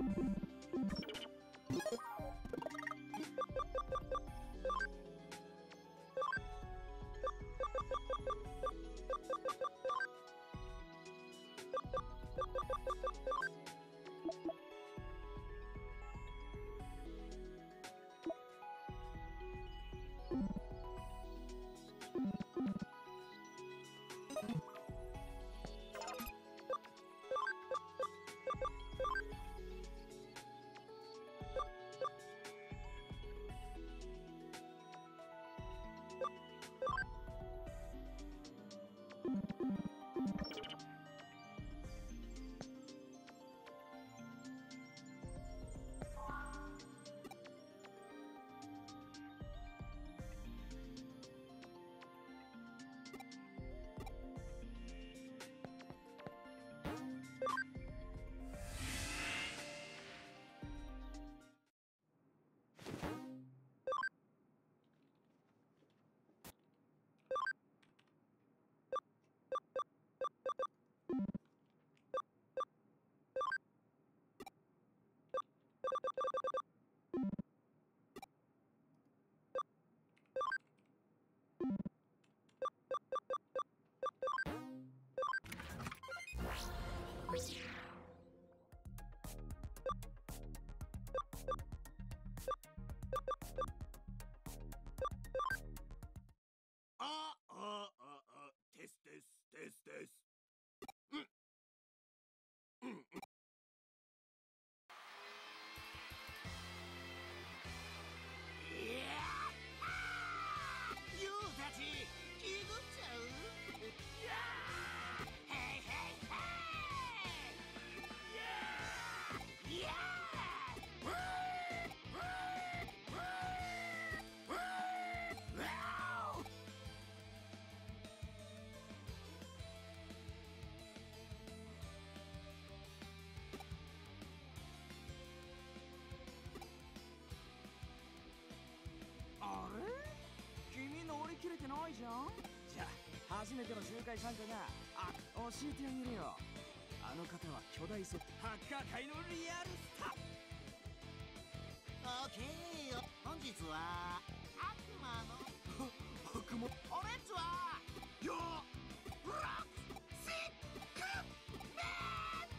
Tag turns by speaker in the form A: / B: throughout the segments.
A: あれ？君乗り切れてないじゃん。じゃあ初めての集会参加が教えてあげるよ。あの方は巨大ハッカー界のリアルスター。
B: オッケーよ。本日は悪魔の
A: 悪魔。
B: オレッツは
A: よ
B: ブロックシックメン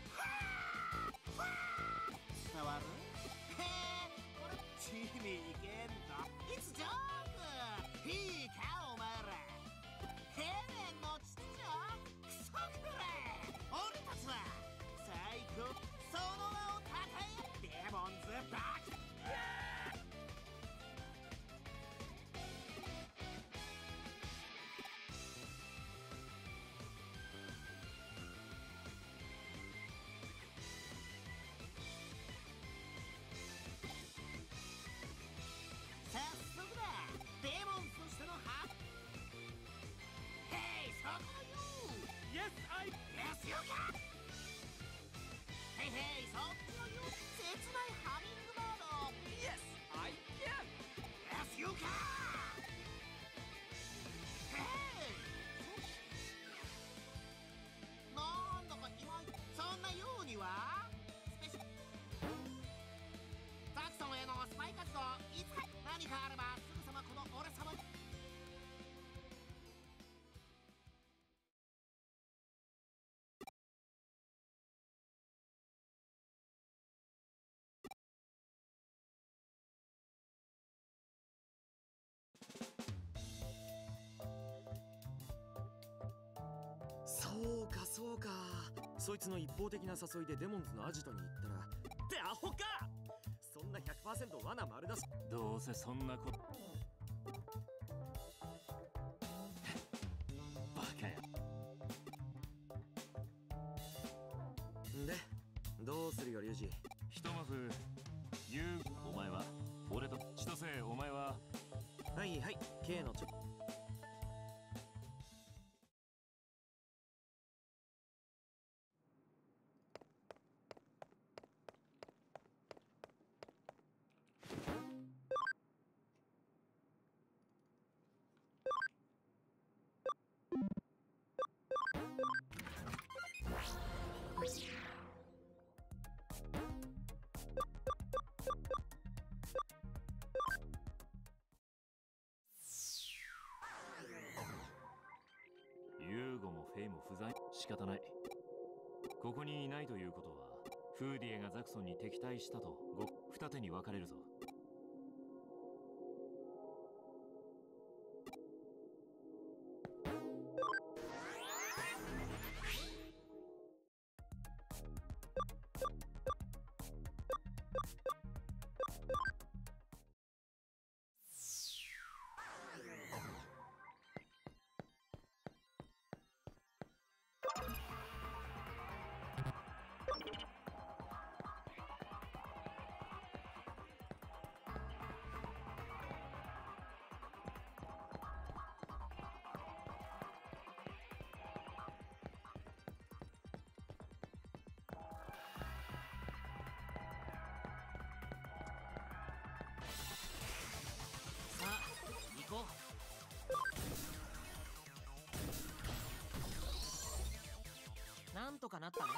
B: 伝わる？これ地味いけんだ。いつジョークいいかお前ら。ヘレンの父女クソくれ。俺たちは最高その名をたたえデモンズバック。早速だ。デモンズとしてのハッヘイそこよ。
A: Yes, I...
B: レスよか。ヘイヘイそっちのよ。切ないハミングバード。
A: Yes, I can!
B: レスよか。ヘイなんだかいまいちそんなようにはスペシャルザクソンへのスパイ活動いつか何かあればすぐさまこの俺様に。
A: そうかそうか。そいつの一方的な誘いでデモンズのアジトに行ったらってアホか。そんな 100% 罠丸出し。
C: どうせそんなことバカや。
A: でどうするよリュウジ。
C: ひとまず言う。お前は俺と千歳。お前は
A: はいはい K の
C: 仕方ない。ここにいないということは、フーディエがザクソンに敵対したと二手に分かれるぞ。
B: さあ行こう。なんとかなったね。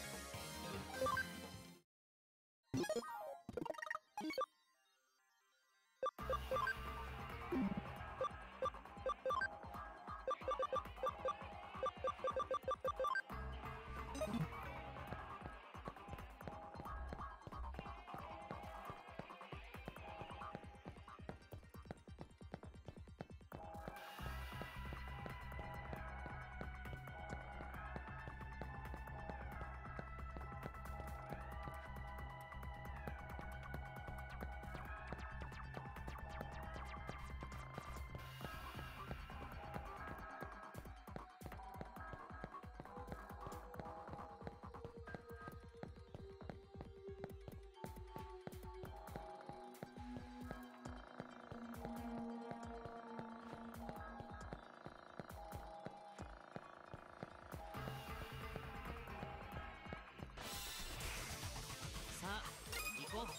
B: さあ行こう。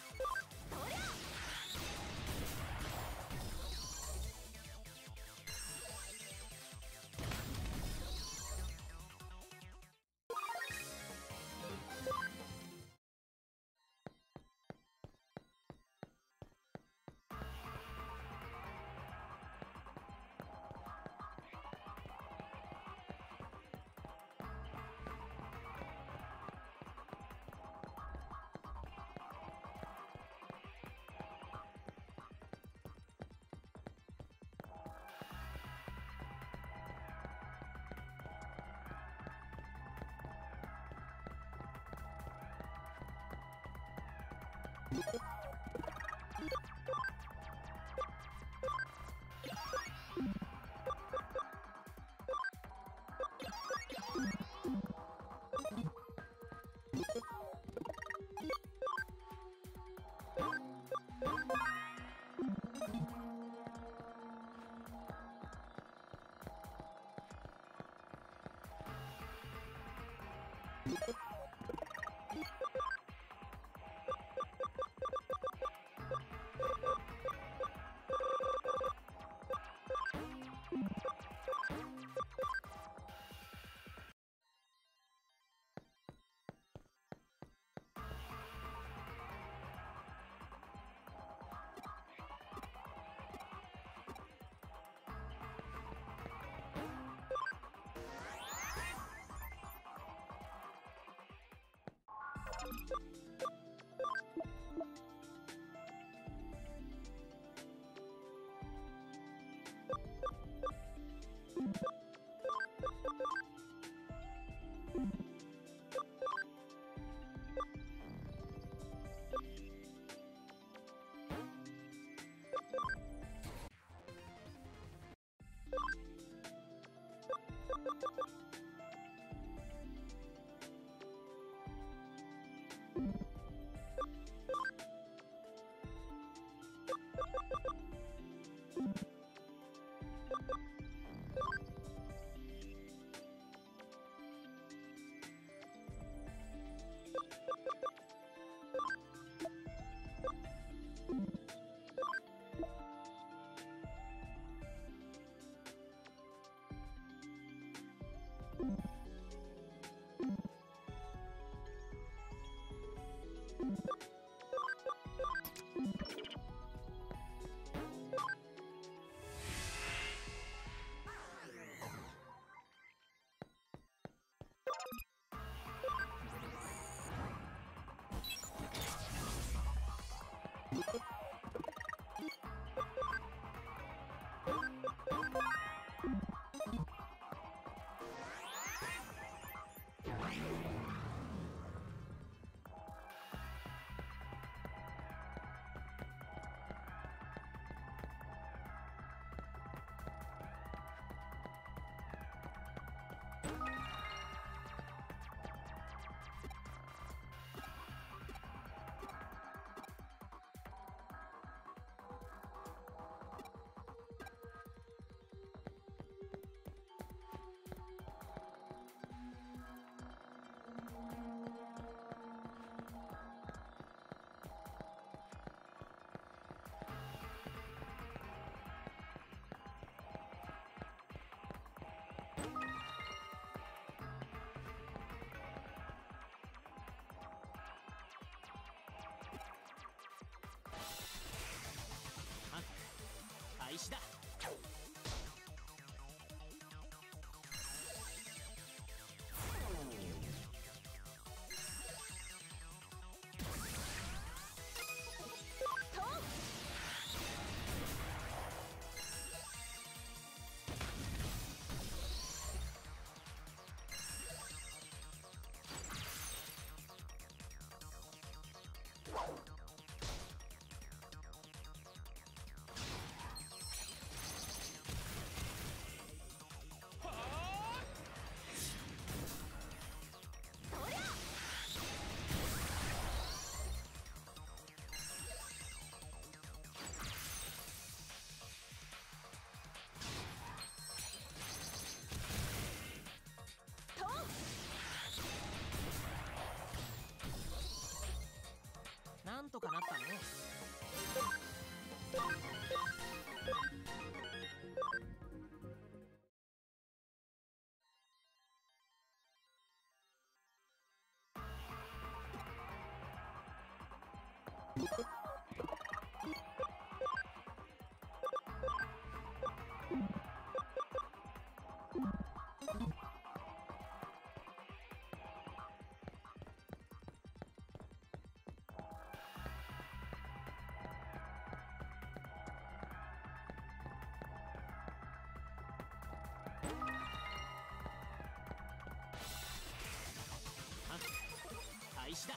B: 開始だ。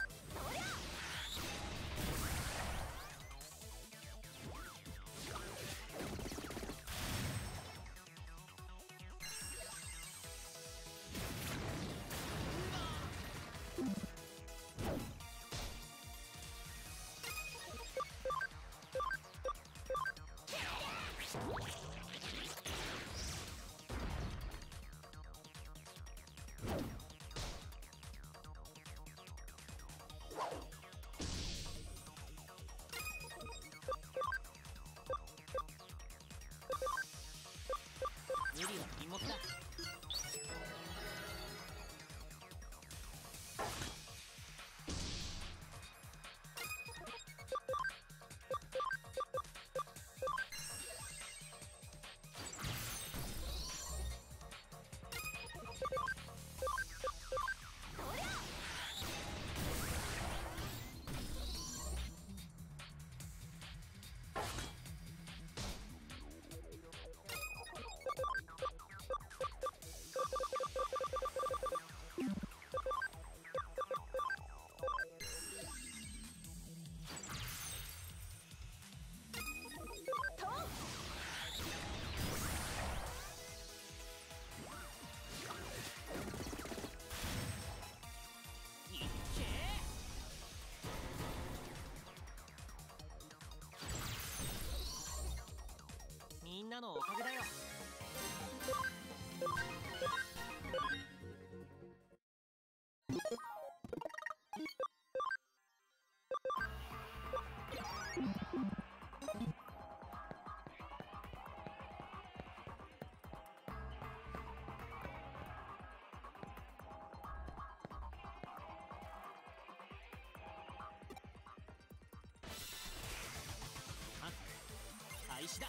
B: 無理は禁物だ。みんなのおかげだよ。開始だ。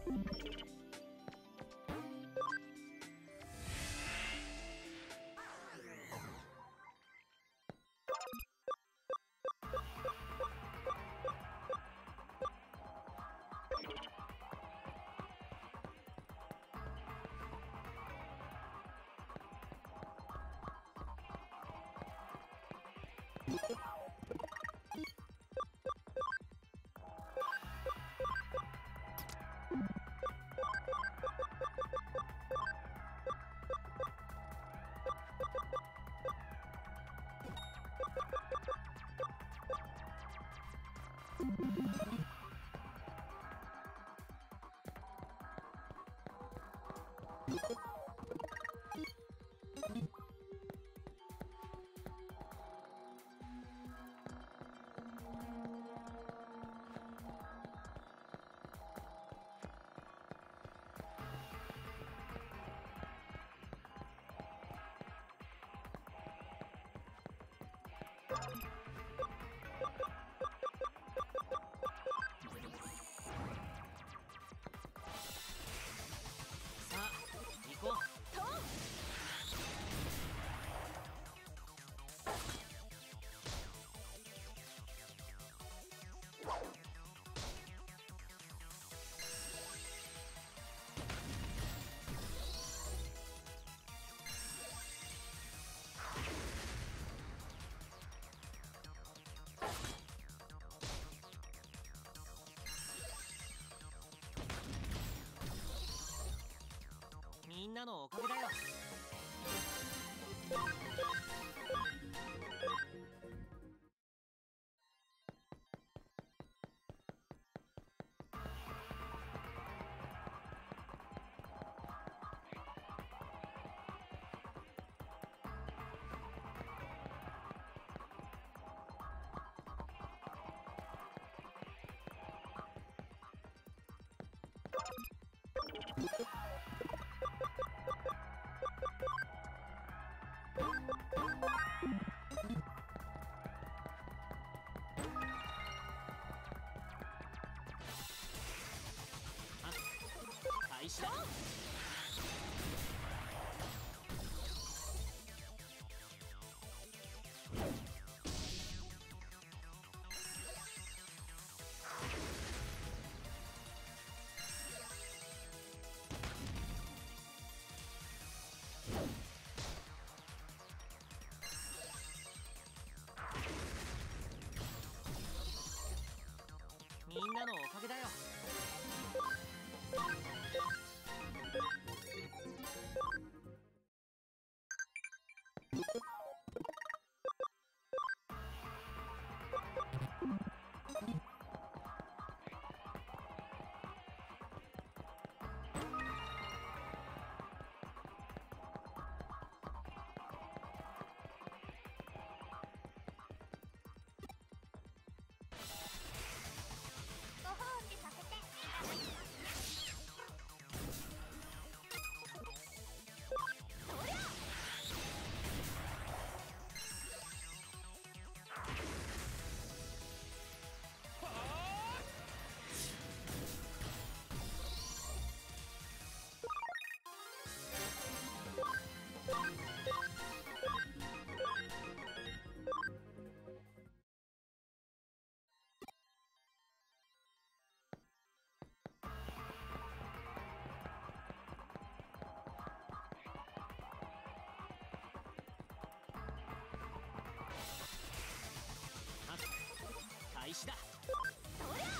D: みんなのおかげだよ。開始だ。みんなのおかげだよ。
E: ご褒美させていただきます。そりゃ
D: 開始だ。
E: そりゃ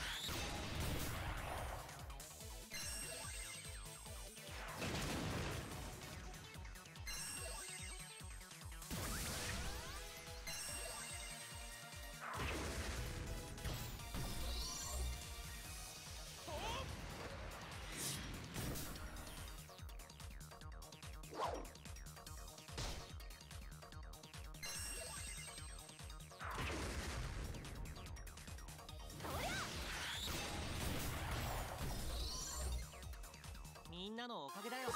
D: みんなのおかげだよ。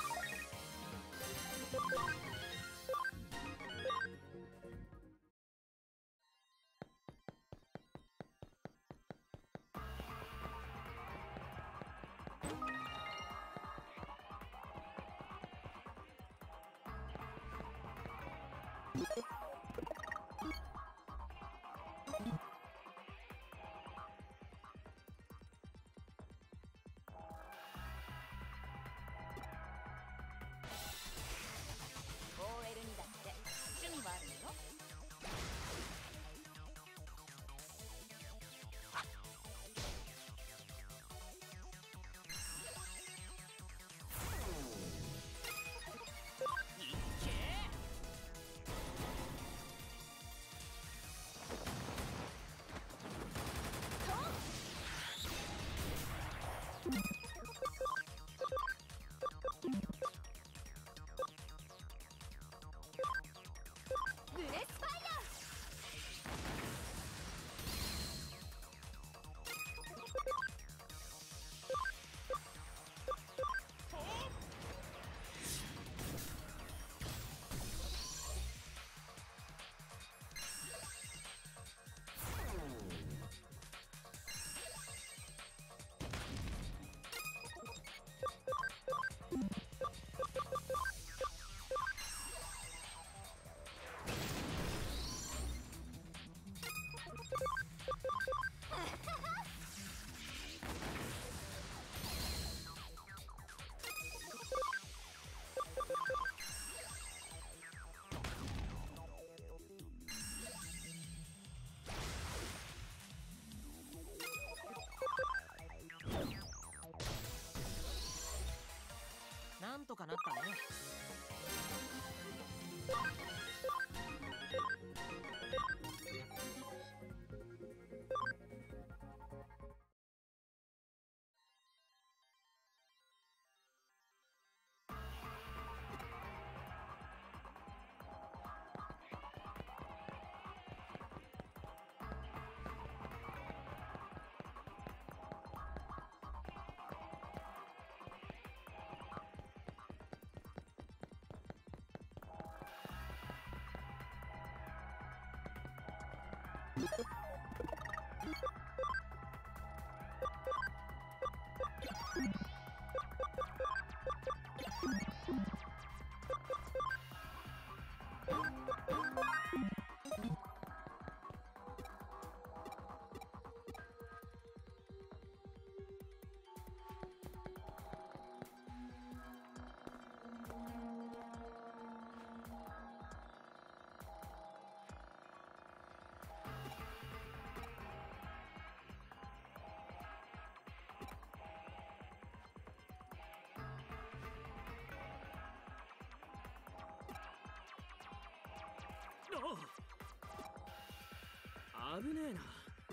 A: 危ねえな。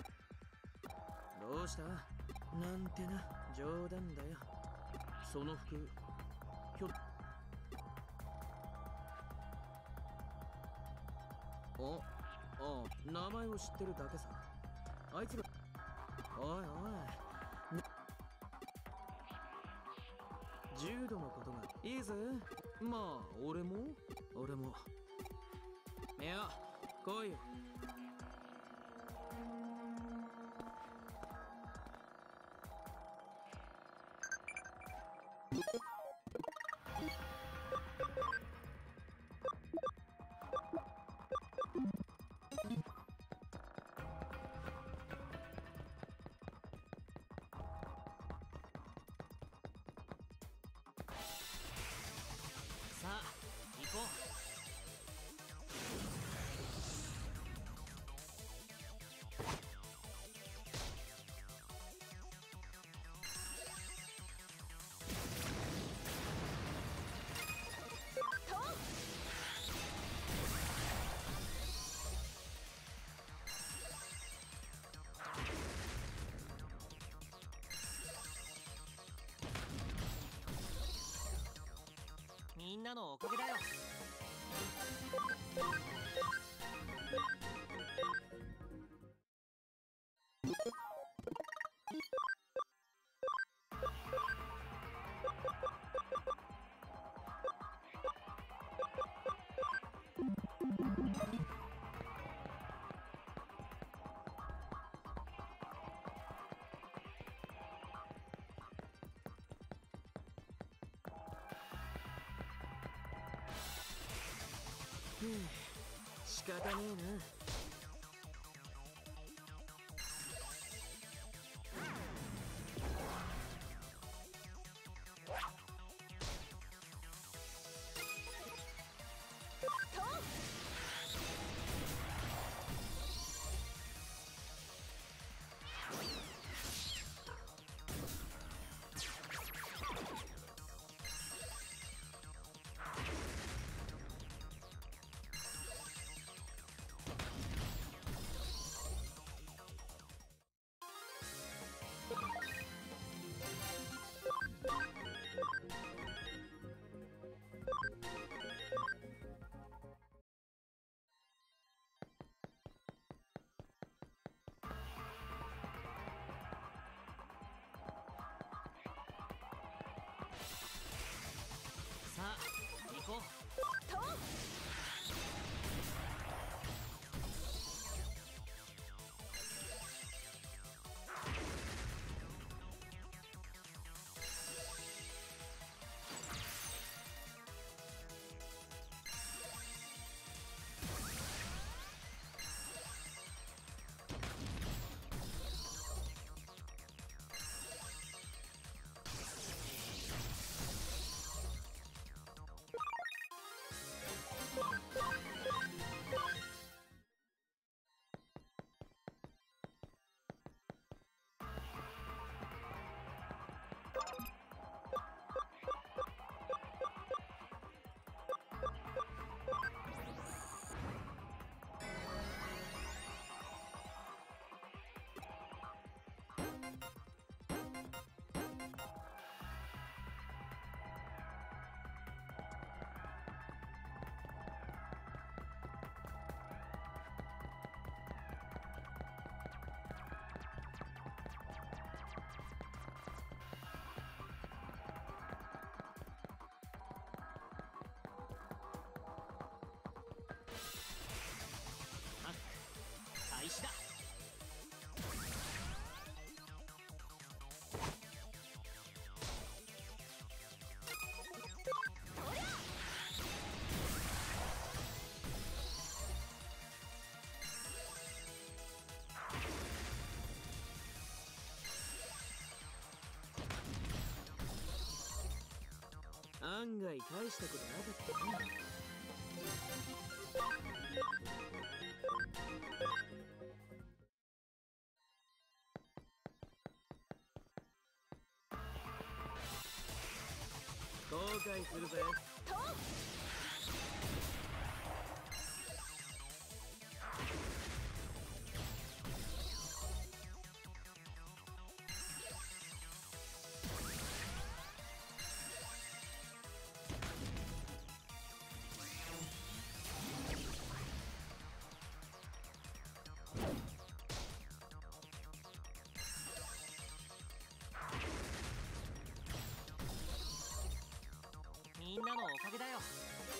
A: どうした？なんてな、冗談だよ。その服ひょっ名前を知ってるだけさ。あいつら、おいおい、重度のことがいいぜ。まあ俺もいや、来いよ。
D: さあ行こう。みんなのおかげだよ。
A: 仕方ねえな。さあ行こう。 案外大したことなかったね。後悔するぜ。
D: みんなのおかげだよ。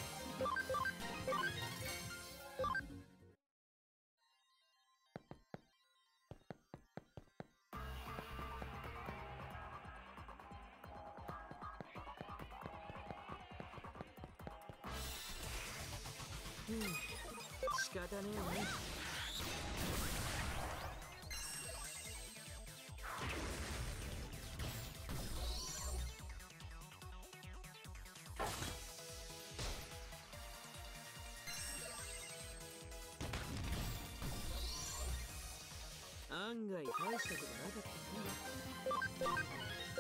A: 仕方ねえよね。案外大したことなかったね。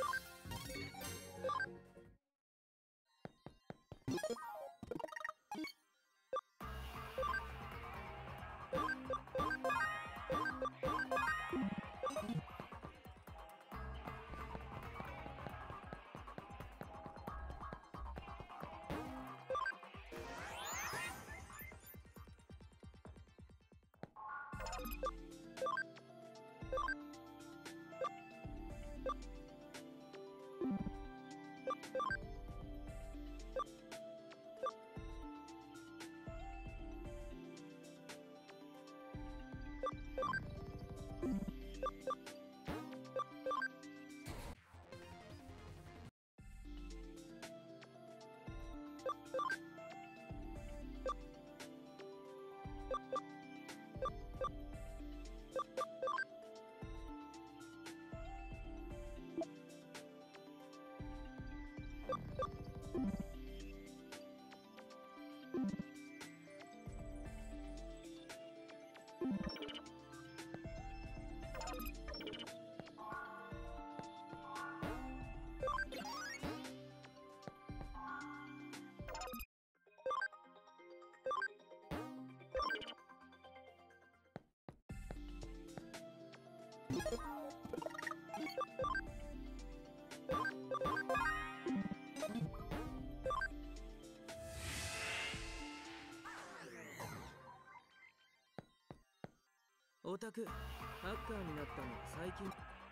A: オタクハッカーになったのは最近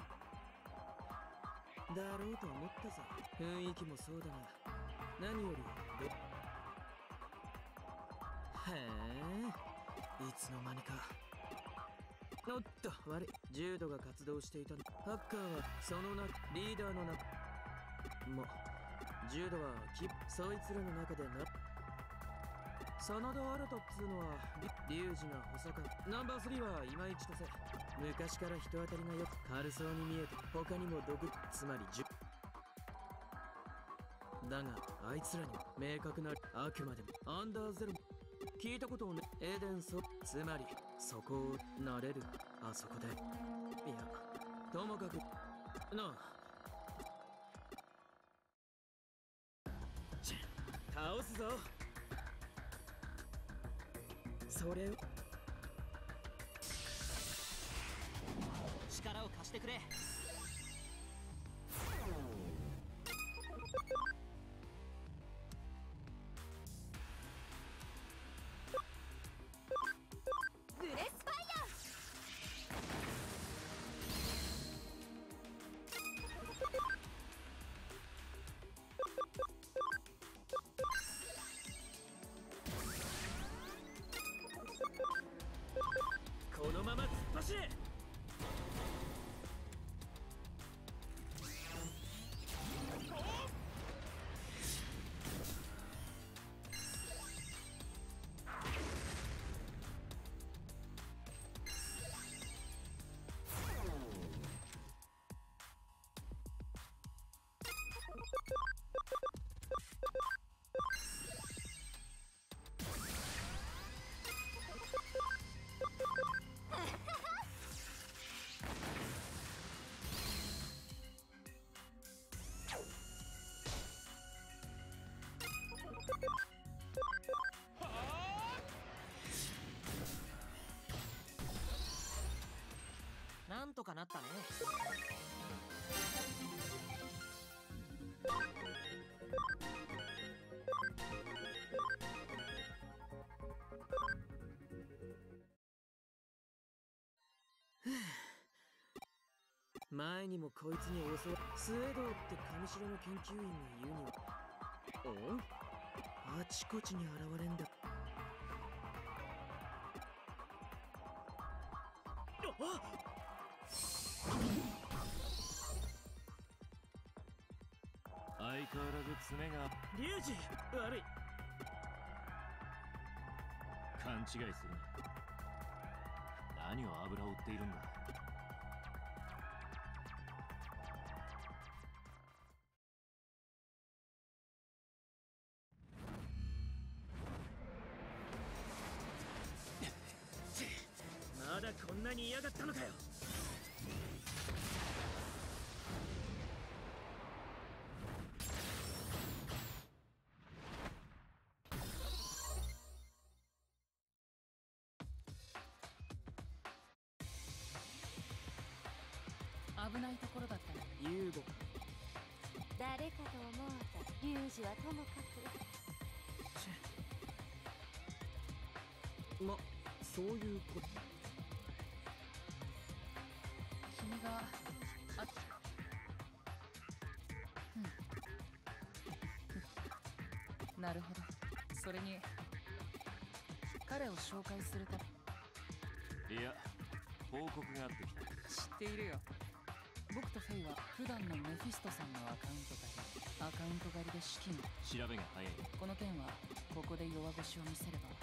A: だろうと思ったさ。雰囲気もそうだが何よりへえ、いつの間にか。おっと悪い、重度が活動していたの。ハッカーはその中リーダーの中も重度はそいつらの中でな。真田アルトっつうのはリュウジが補佐官。ナンバー3はいまいちとせ。昔から人当たりがよく軽そうに見えて他にも毒、つまりだがあいつらには明確なあくまでもアンダーゼロ聞いたことをね。エデンソつまりそこをなれるあそこで。いやともかくなあ倒すぞ。それを
D: 力を貸してくれ。
E: ブレスファイヤ
A: このまま突っ走れ。
D: なんとかなったね。
A: 前にもこいつに襲わスエドウって上城の研究員が言うにはあちこちに現れんだ。
C: 相変わらず爪が
A: リュウジ悪い。
C: 勘違いするな。何を油を売っているんだ。
A: まだこんなに嫌がったのかよ。
F: 危ないところだったね。
A: ユーゴか。
E: 誰かと思うたリュウジはともかく。
A: ま、そういうこと。
F: 君がなるほど。それに彼を紹介するため。
C: いや、報告があってきた。
F: 知っているよ。僕とフェイは普段のメフィストさんのアカウント狩りで資金を。
C: 調べが早い。
F: この件はここで弱腰を見せれば。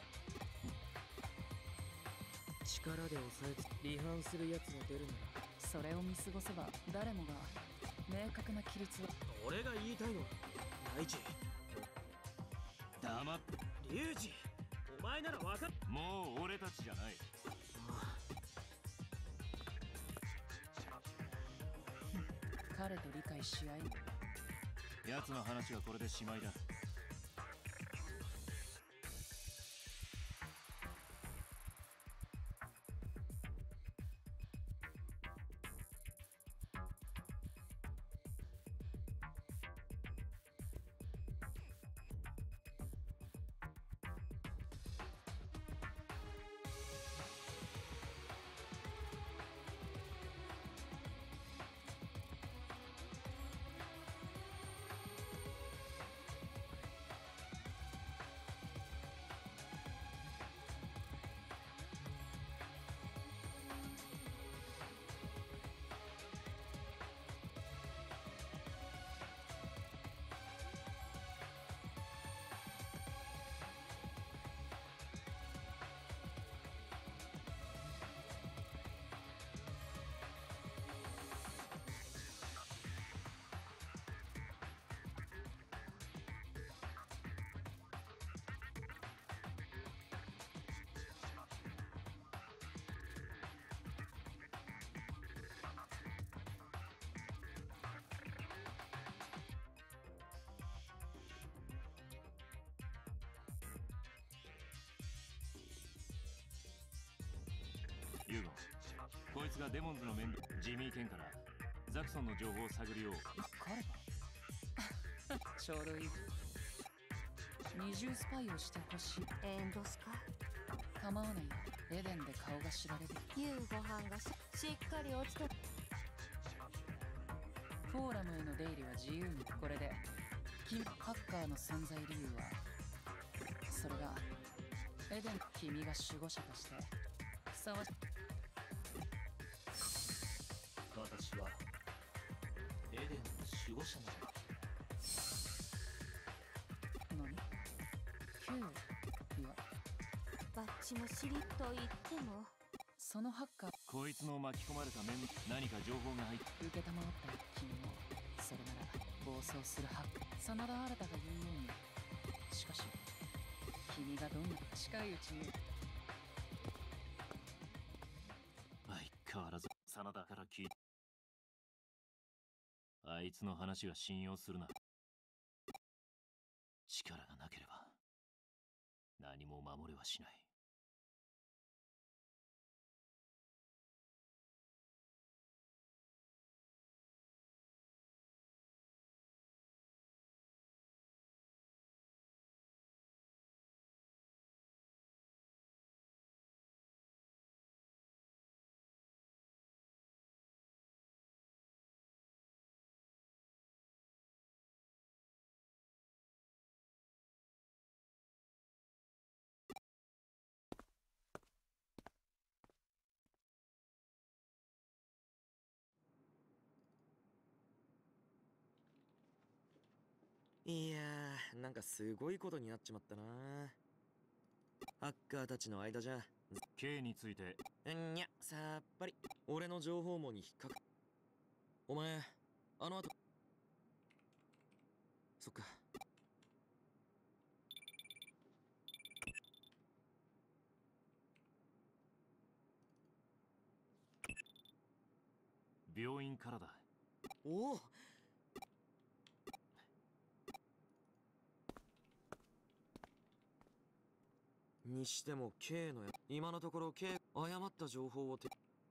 A: 力で抑えつ離反する奴が出るなら
F: それを見過ごせば誰もが明確な規律を。
A: 俺が言いたいのは大地。
C: 黙って。
A: リュウジお前なら分かっ。
C: もう俺たちじゃない。
F: 彼と理解し合い。
C: 奴の話はこれでしまいだ。ユーゴ、こいつがデモンズのメンバージミー・ケンからザクソンの情報を探るよう。
F: 彼がちょうどいい。二重スパイをしてほしい。
E: エンドスか。
F: 構わないよ。エデンで顔が知られる。
E: 夕ご飯がしっかりおつと。
F: フォーラムへの出入りは自由に。これでハッカーの存在理由はそれがエデン。君が守護者としてふさわしい。
B: 私はエデンの守護者なの。
F: 何9いや
E: バッチも知りと言っても
F: そのハッカー
C: こいつの巻き込まれたメンバー何か情報が入って。
F: 受けたまわった君もそれなら暴走するハッカー真田新が言うように。しかし君がどんな近いうちに。
C: 相変わらず真田から聞いた。あいつの話は信用するな。力がなければ何も守れはしない。
A: いやー、なんかすごいことになっちまったな。ハッカーたちの間じゃ
C: K について
A: んにゃ、さっぱり俺の情報網に引っかか。お前あの後、そっか。
C: 病院からだ。
A: おお、にしても K の今のところ K 誤った情報を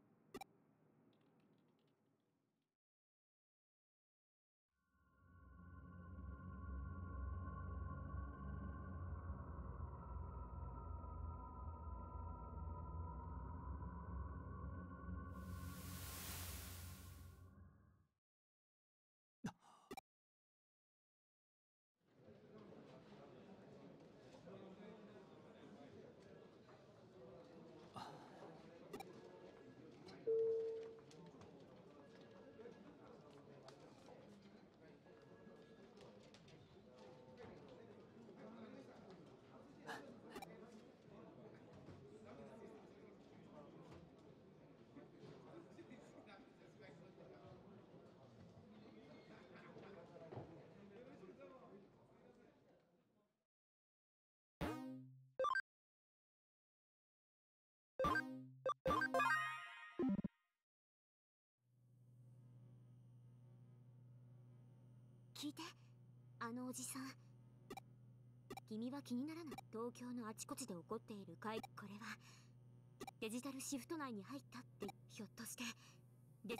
E: 聞いて、あのおじさん。君は気にならない？東京のあちこちで起こっているこれはデジタルシフト内に入ったって。ひょっとしてで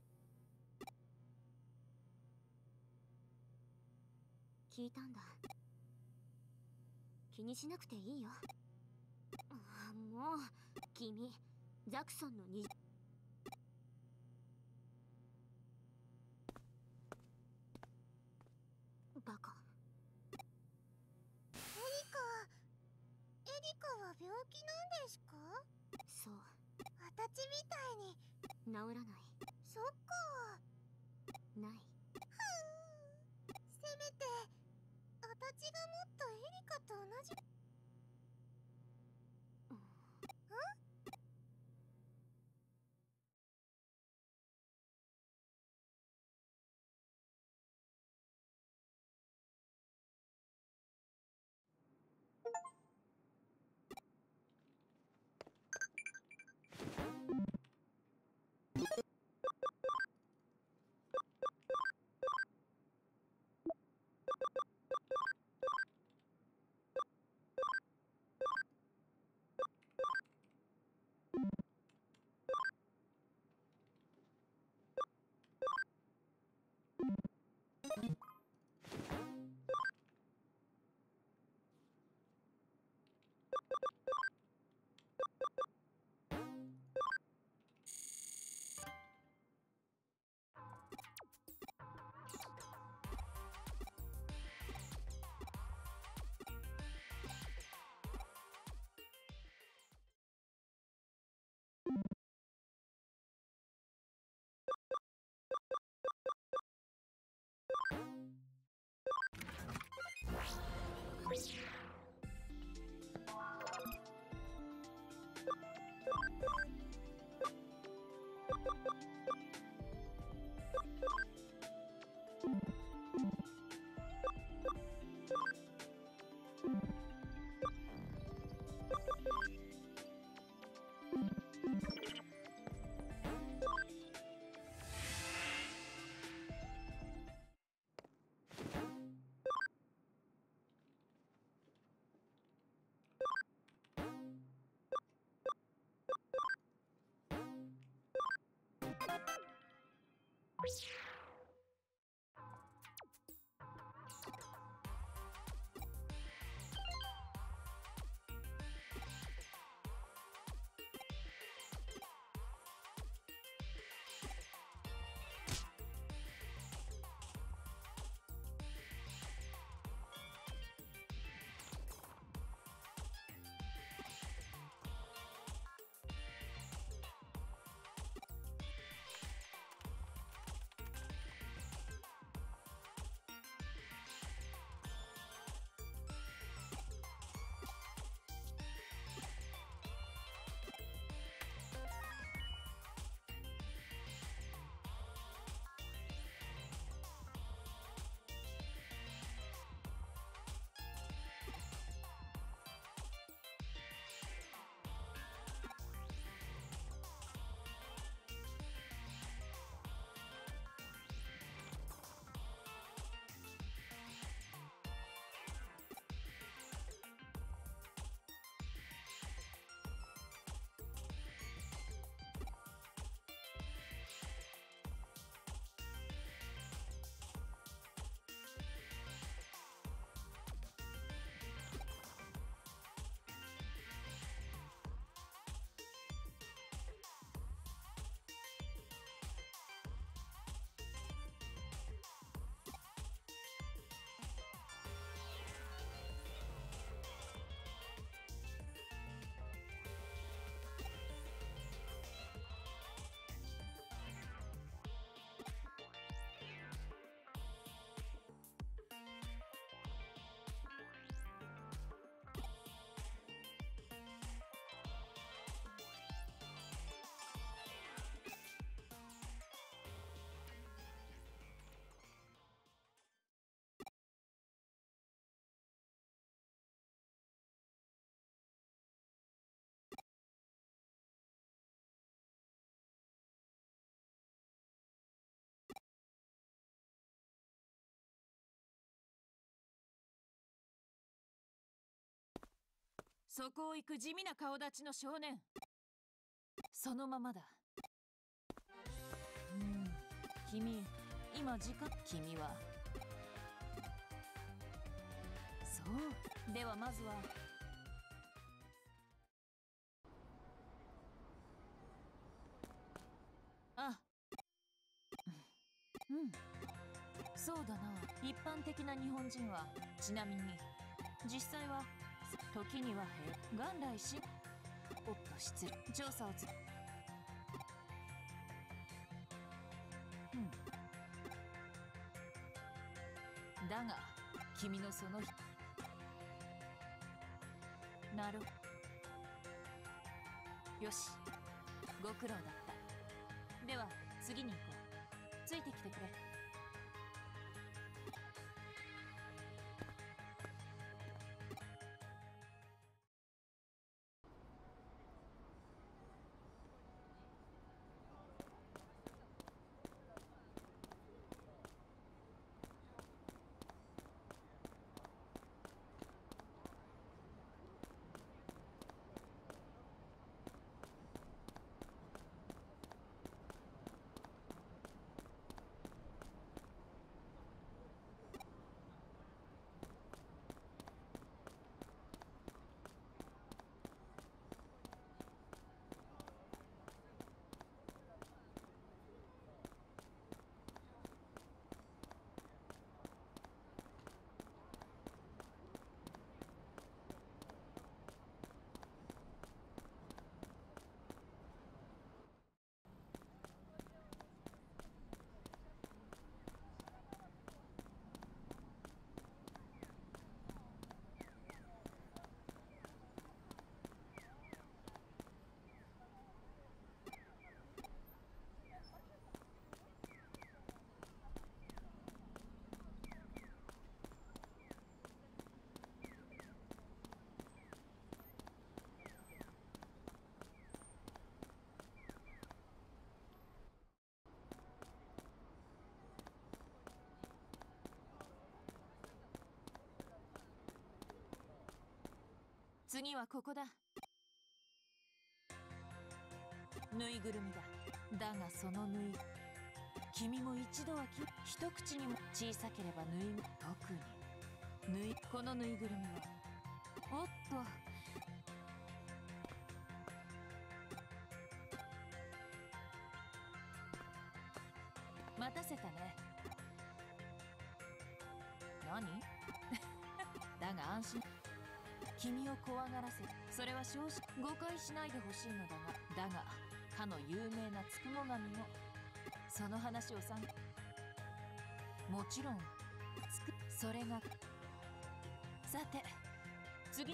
E: 聞いたんだ。気にしなくていいよ。もう君、ザクソンのバカ。
G: エリカは病気なんですか？
E: そう、
G: 私みたいに。
E: 治らない。
G: そっか。
E: ない。
G: せめて私がもっとエリカと同じ。
F: そこを行く地味な顔立ちの少年。そのままだ。君、今時間。君は。そう。ではまずは。あ。そうだな。一般的な日本人は、ちなみに実際は時には元来しおっと失礼。調査をだが君のそのなるよし、ご苦労だった。では次に行こう。ついてきてくれ。次はここだ。ぬいぐるみだ。だがそのぬい君も一度は一口にも小さければぬい特にこのぬいぐるみはおっと待たせたね。何だが安心。君を怖がらせ、それは正直誤解しないでほしいのだがかの有名なつくも神もその話をもちろんそれがさて次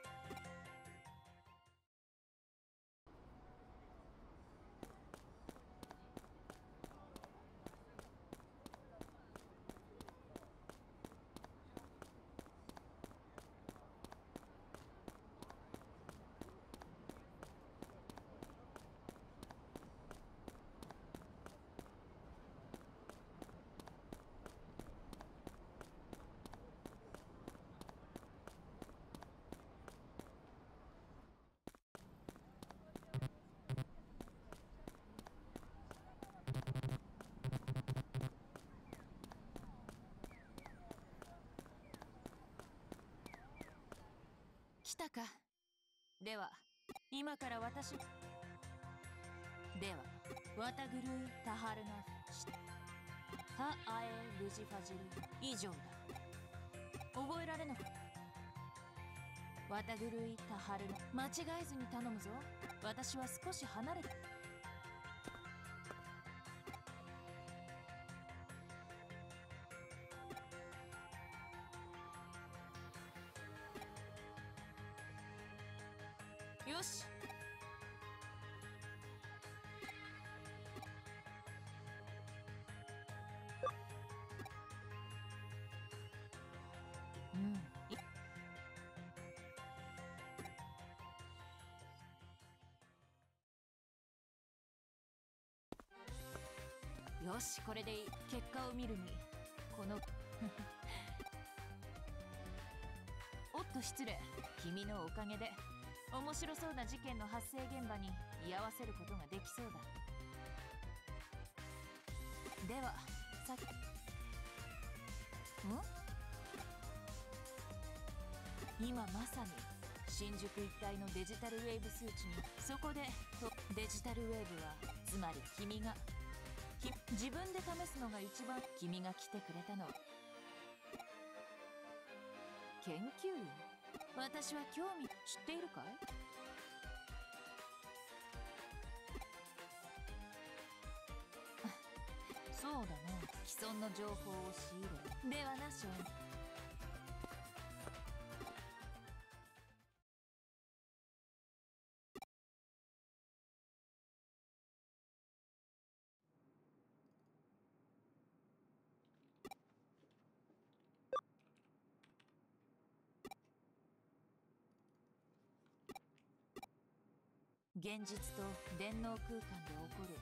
F: 来たか。では今から私ではワタグルイタハルナフタアエルジファジル以上だ。覚えられなかった。ワタグルイタハルナ間違えずに頼むぞ。私は少し離れてよし。よし、これでいい。結果を見るにこのおっとと失礼。君のおかげで面白そうな事件の発生現場に居合わせることができそうだ。ではさっき今まさに新宿一帯のデジタルウェーブ数値に、そこでデジタルウェーブはつまり君が自分で試すのが一番。君が来てくれたのは研究員。私は興味知っているかい？そうだな、既存の情報を仕入れ。ではな、少年。現実と電脳空間で起こる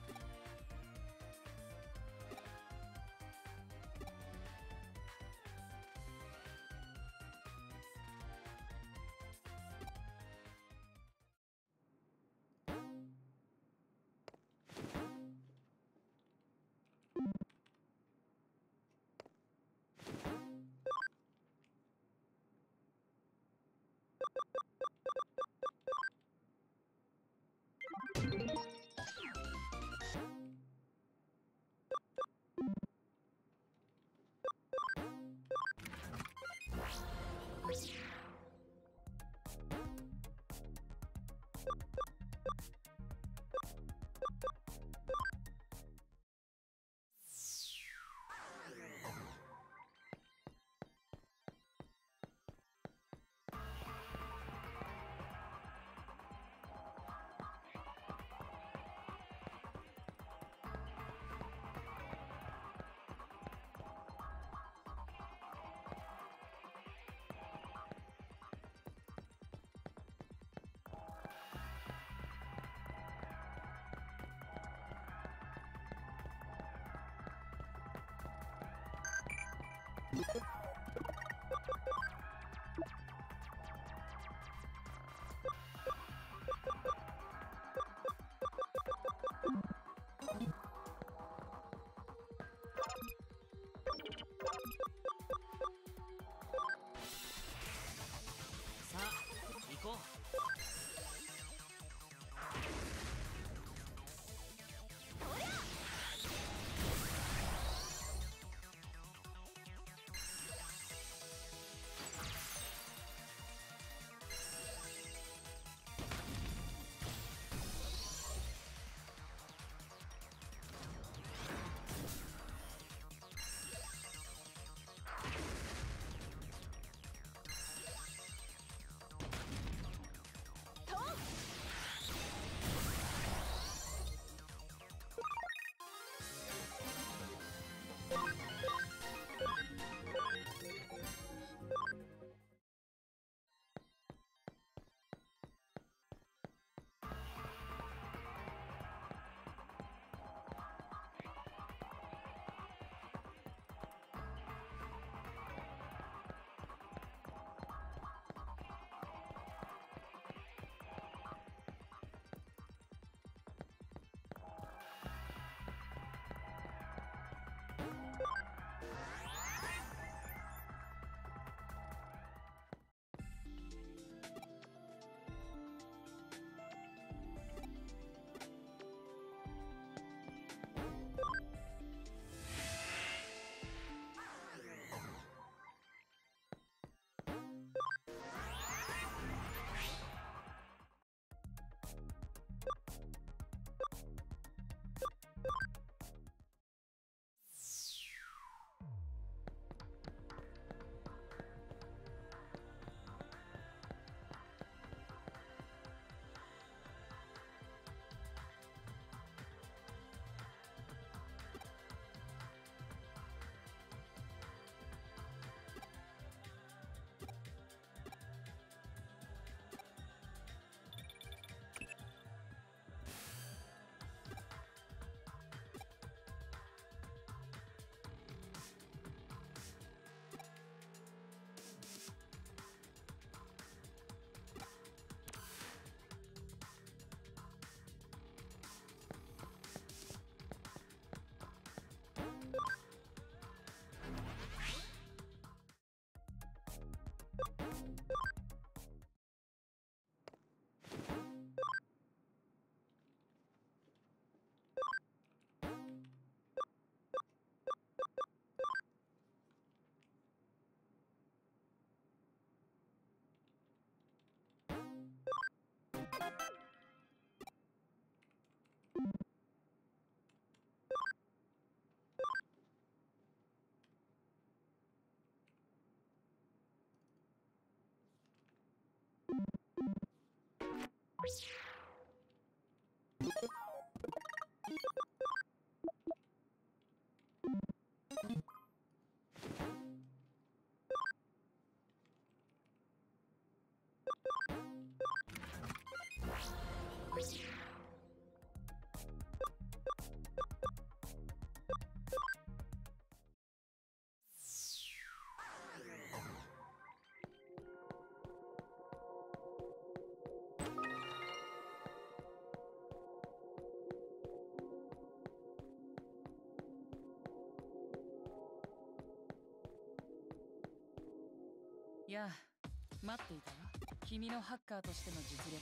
F: いや、待っていたよ。君のハッカーとしての実力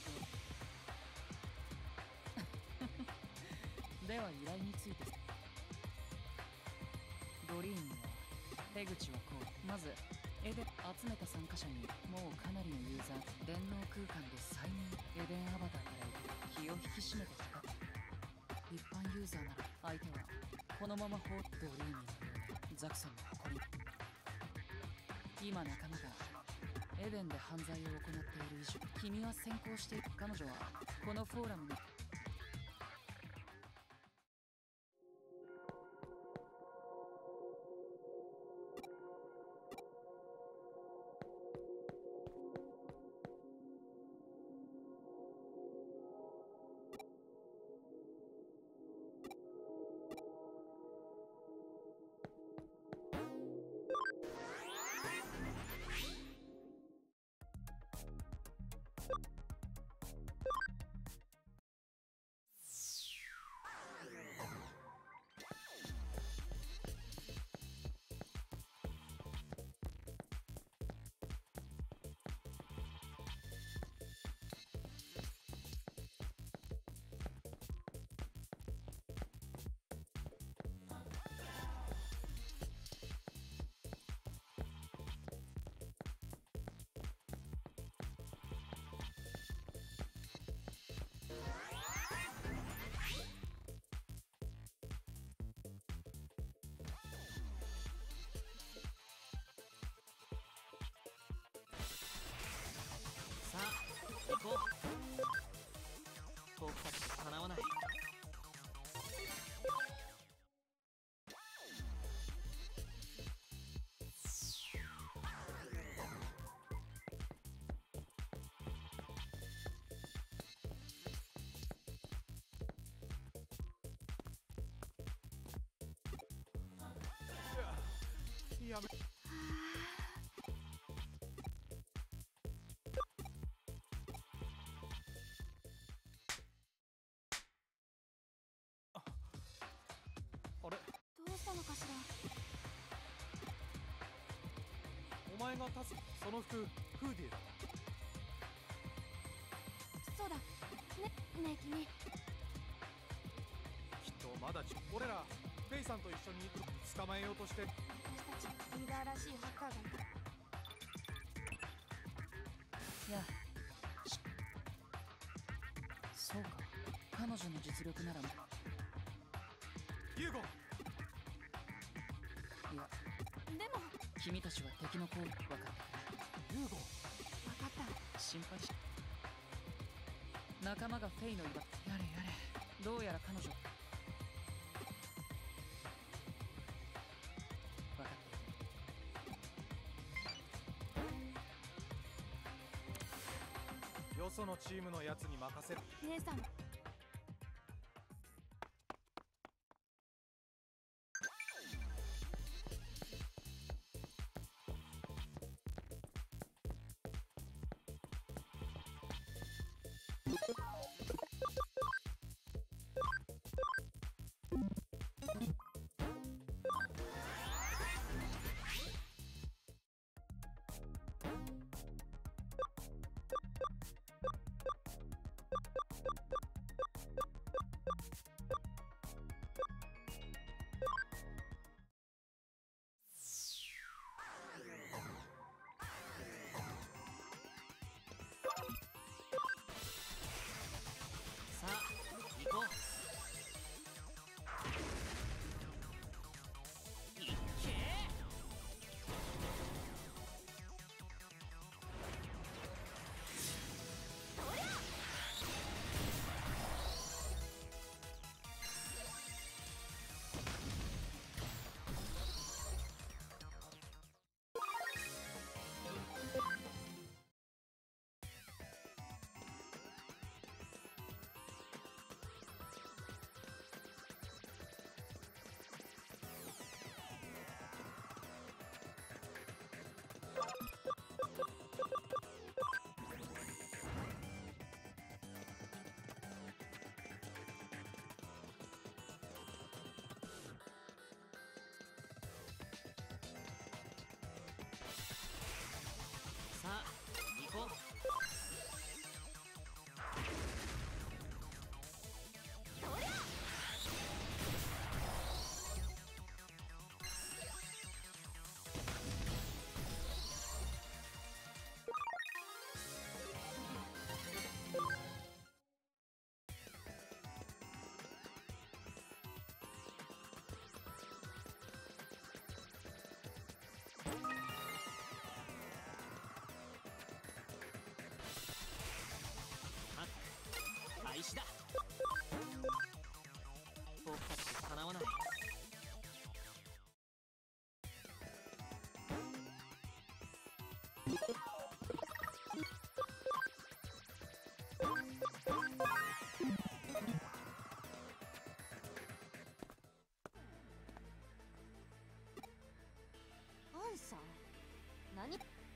F: を。では依頼について。ドリームは手口はこう。まずエデン集めた参加者にもうかなりのユーザー、電脳空間で催眠エデンアバターから受け気を引き締めてきた。一般ユーザーなら相手はこのままドリームのようなザクソンの誇り。今仲間がエデンで犯罪を行っている以上、君は先行している。彼女はこのフォーラムに
D: 行こう。僕たちとかなわない。
A: やめ。あれ、
E: どうしたのかしら。
A: お前が立つその服、フーディーだ。
E: そうだね。ねえ君、
A: きっとまだ俺らフェイさんと一緒に捕まえようとして。
E: 私たちリーダーらしいハッカーがいた。
F: いや、そうか。彼女の実力なら。
A: ユーゴ。
F: いや、
E: でも
F: 君たちは敵の子を分かった。
A: ユーゴ。
E: 分かった。
F: 心配し。仲間がフェイの居場。やれやれ。どうやら彼女。分かった。
A: よそのチームのやつに任せる。
E: 姉さん。
D: 開始だ。僕たちにかなわない。
E: アンさん、何？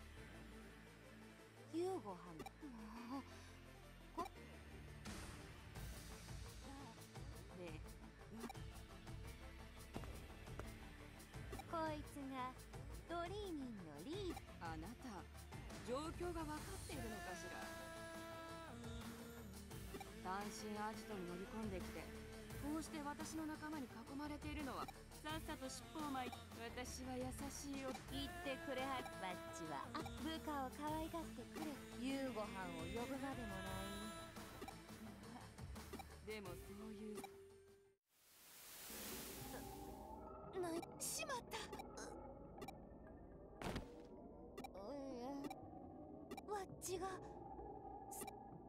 E: 夕ご飯。もうこで、こいつがドリーミンのリー
F: あなた状況が分かっているのかしら。単身アジトに乗り込んできて、こうして私の仲間に囲まれているのはさっさと尻尾を巻いて。私は優しいよ。
E: 言ってくれはバッチは部下を可愛がってくれ。夕ご飯を呼ぶまでもない。
F: でもそういう
E: ないしまった。わっちが
F: さ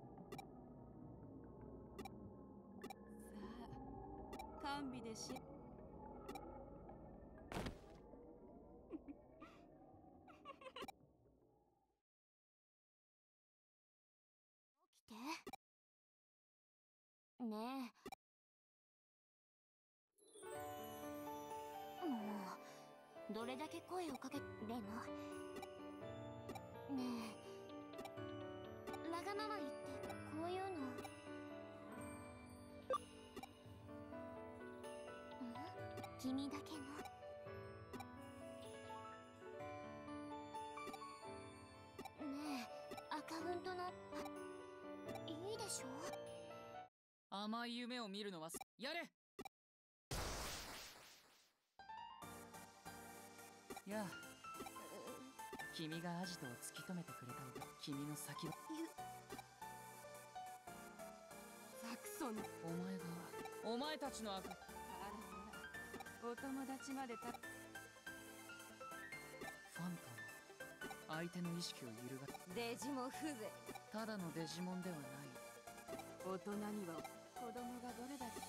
F: あ甘美でし
E: 来てねえ。もうどれだけ声をかけれの。ねえ、わがまま言ってこういうの。君だけの。ねえ、アカウントのいいでしょ。
F: 甘い夢を見るのはやれ。やあ、君がアジトを突き止めてくれたおかげ。君の先はザクソン。お前たちの悪。あらあら、お友達までファントム、相手の意識を揺るが
E: デジモ風情。
F: ただのデジモンではない。大人には子供がどれだけ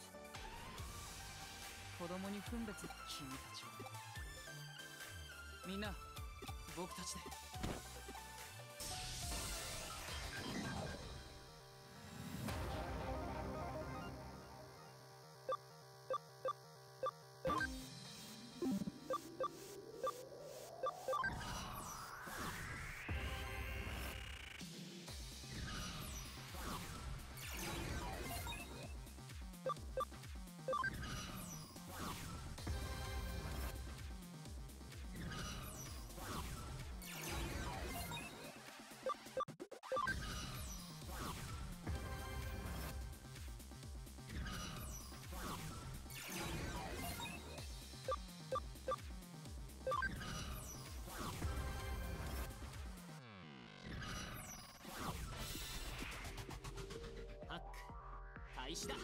F: 子供に分別。君たちはみんな僕たちで。
D: 開始だ。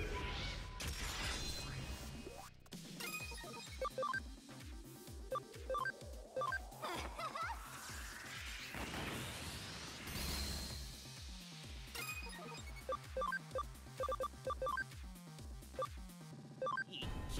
D: いっけ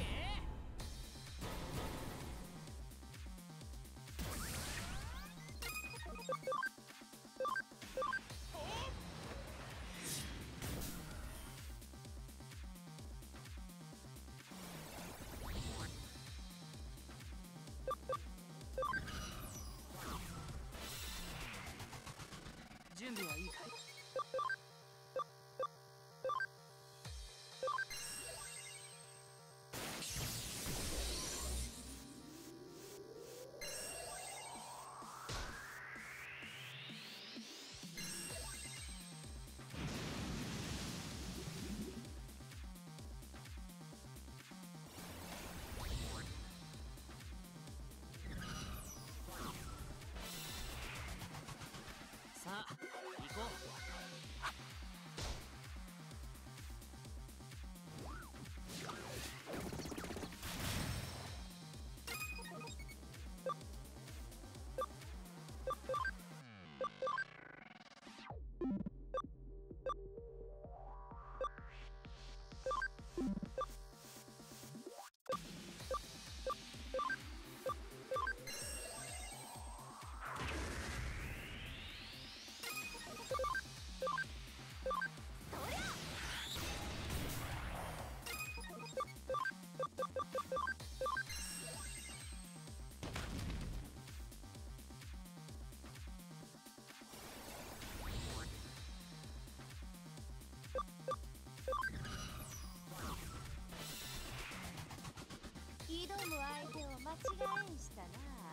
F: 挑む相手を間違いにしたな。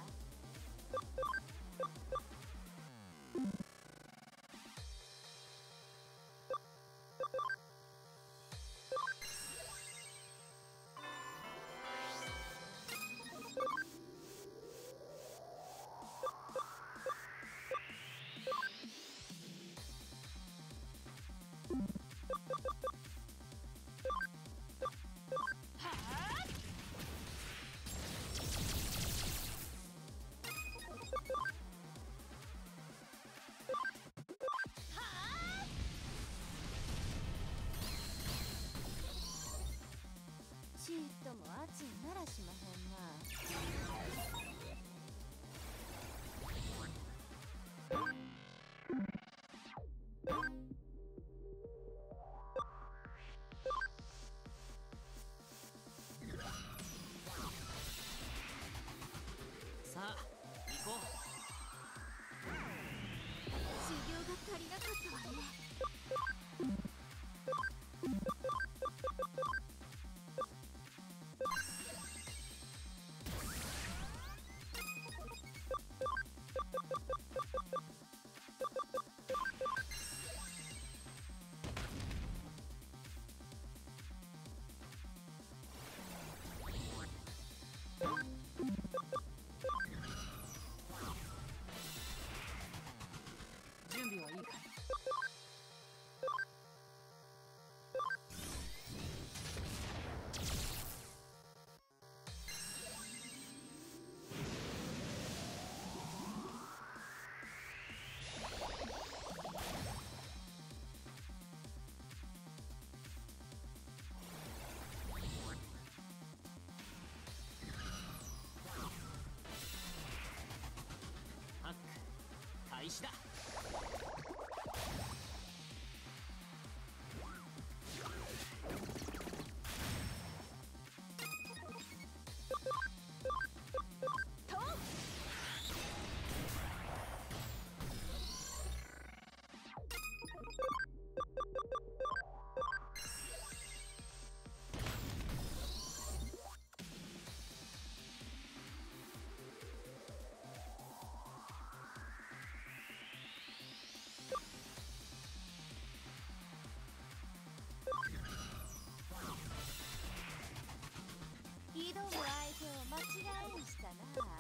F: ちっとも圧にならしまへんな。
D: さあ行こう。
E: 修行が足りなかったわね。
A: 準備はいいかい？
D: ハック開始だ。
F: 挑む相手を間違いにしたな。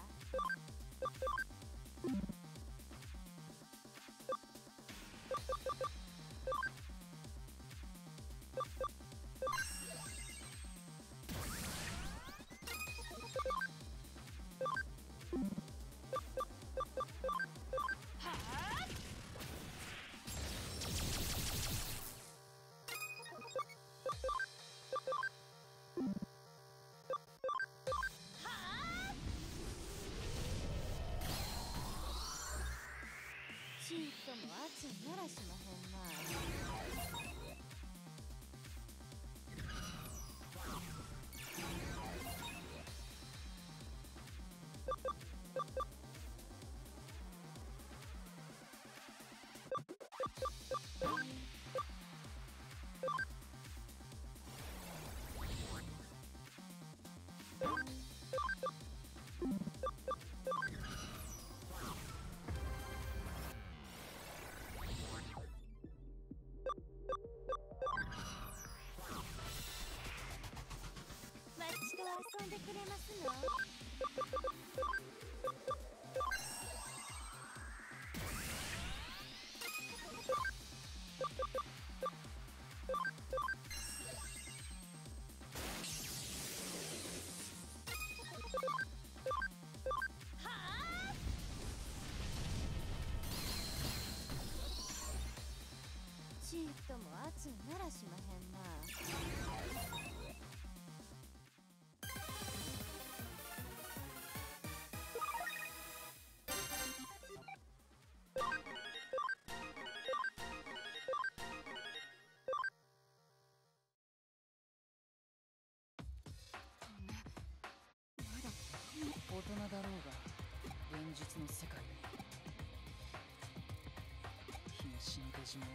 F: ちっとも圧にならしまへんな。マッチと遊んでくれますの？ちっとも圧にならしまへんな。
A: 大人だろうが現実の世界に瀕死にデジモンを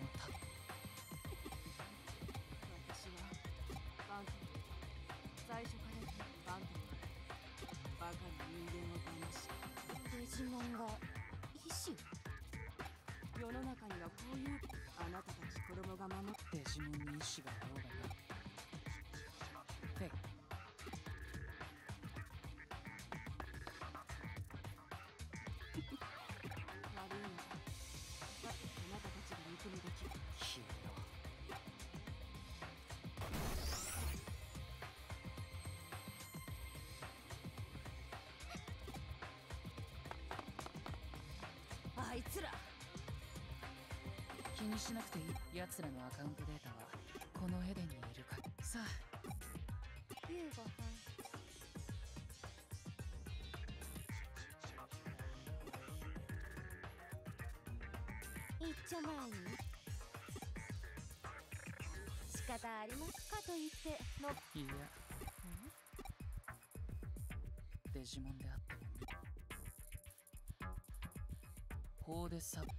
H: 私はバントム。最初からバントム。
F: 種。世の中にはこういうあなたたち子供が守って
A: デジモンに意志があろうがな。フェイ。
F: 悪いのだ。あなたたちが憎むべき。
A: 消えろ。
F: あいつら。
A: 気にしなくていい。奴らのアカウントデータはこのエデンにいるか。さあ、
G: 夕ご飯一丁前に仕方ありますかと言っての
A: いや、デジモンであっても法でさ。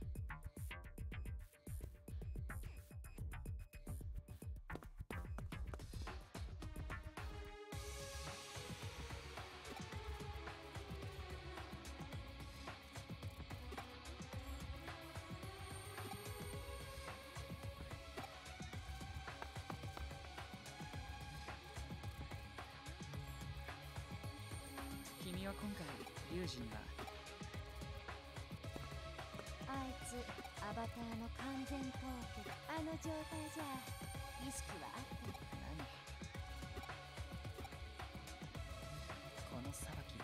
A: 君は今回リュウジには
G: あいつアバターの完全凍結。あの状態じゃ意識はあっても
A: 何この裁き。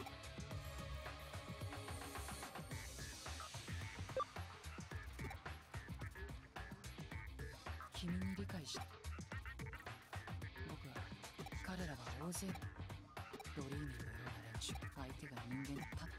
A: 君に理解して。僕は彼らは大勢ドリーミンのような連中。相手が人間だったって。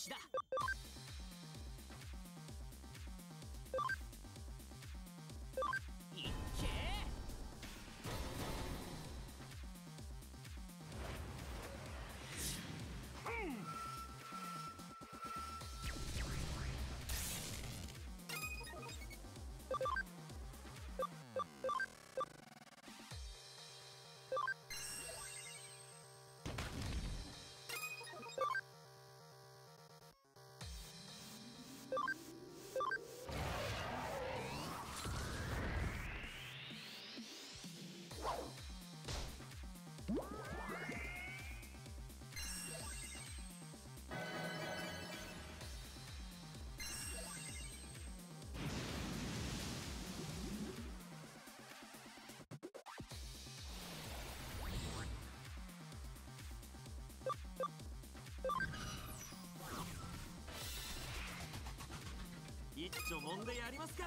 D: 始だ。いっけ一丁もんでやりますか。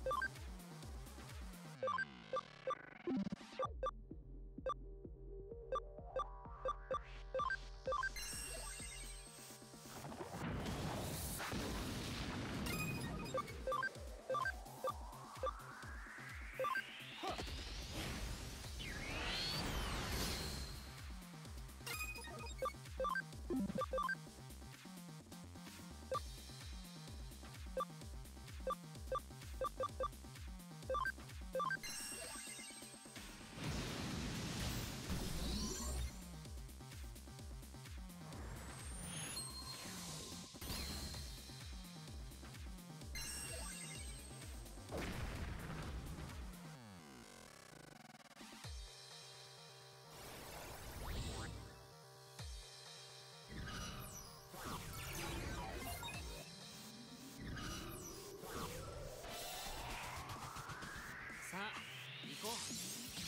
D: さあ行こう。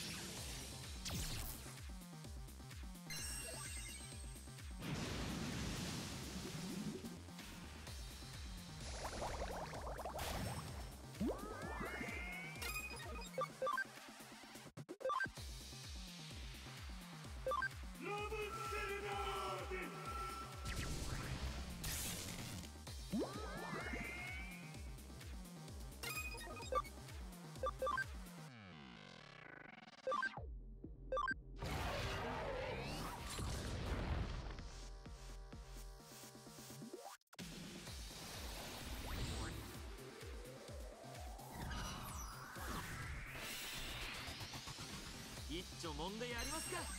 D: 一丁もんでやりますか。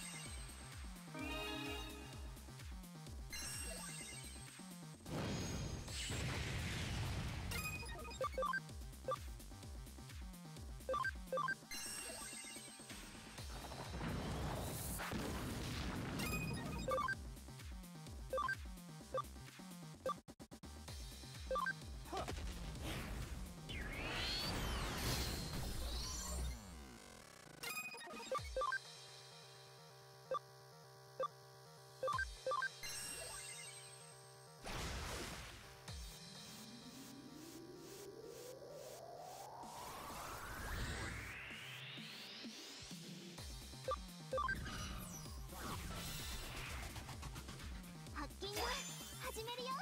E: ハッキング始めるよ。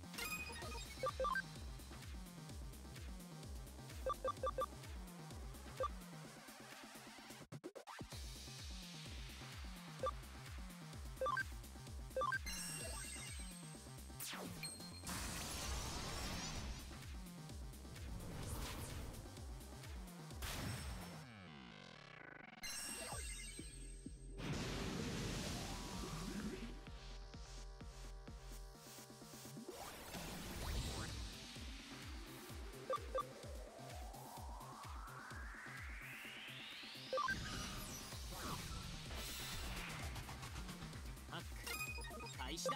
D: ハック開始だ。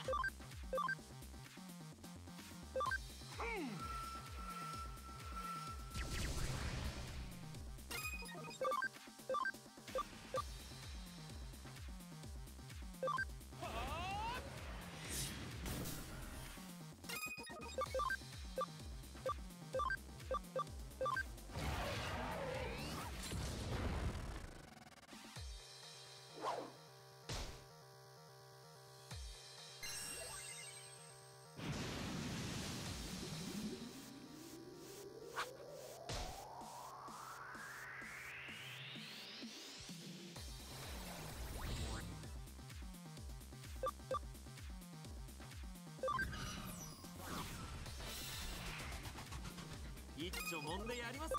C: 丁揉んでやりますか。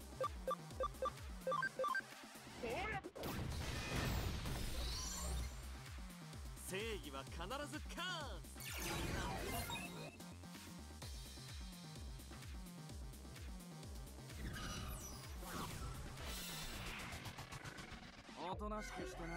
C: 正義は必ず勝つ。
A: おとなしくしてな。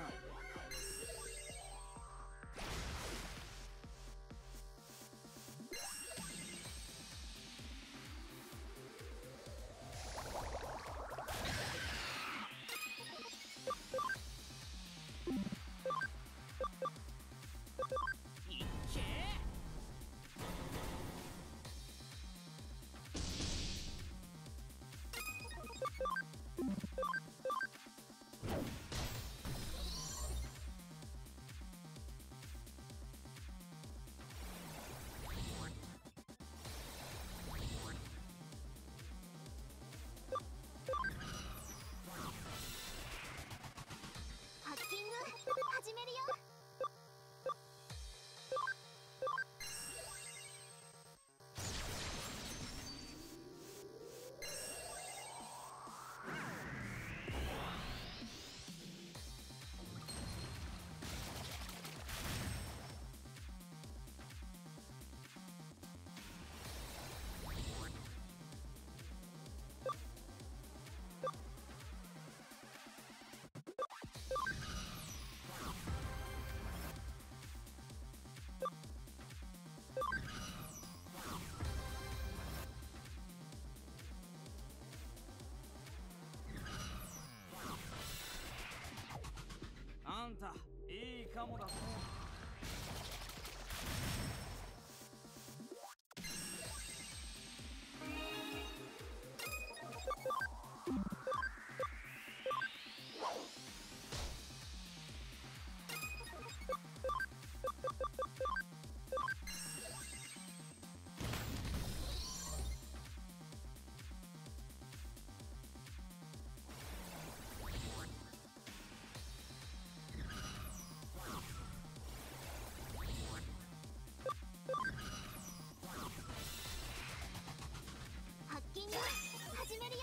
E: ハッキング始めるよ。あんたいいかもだぞ。ハッキング始めるよ。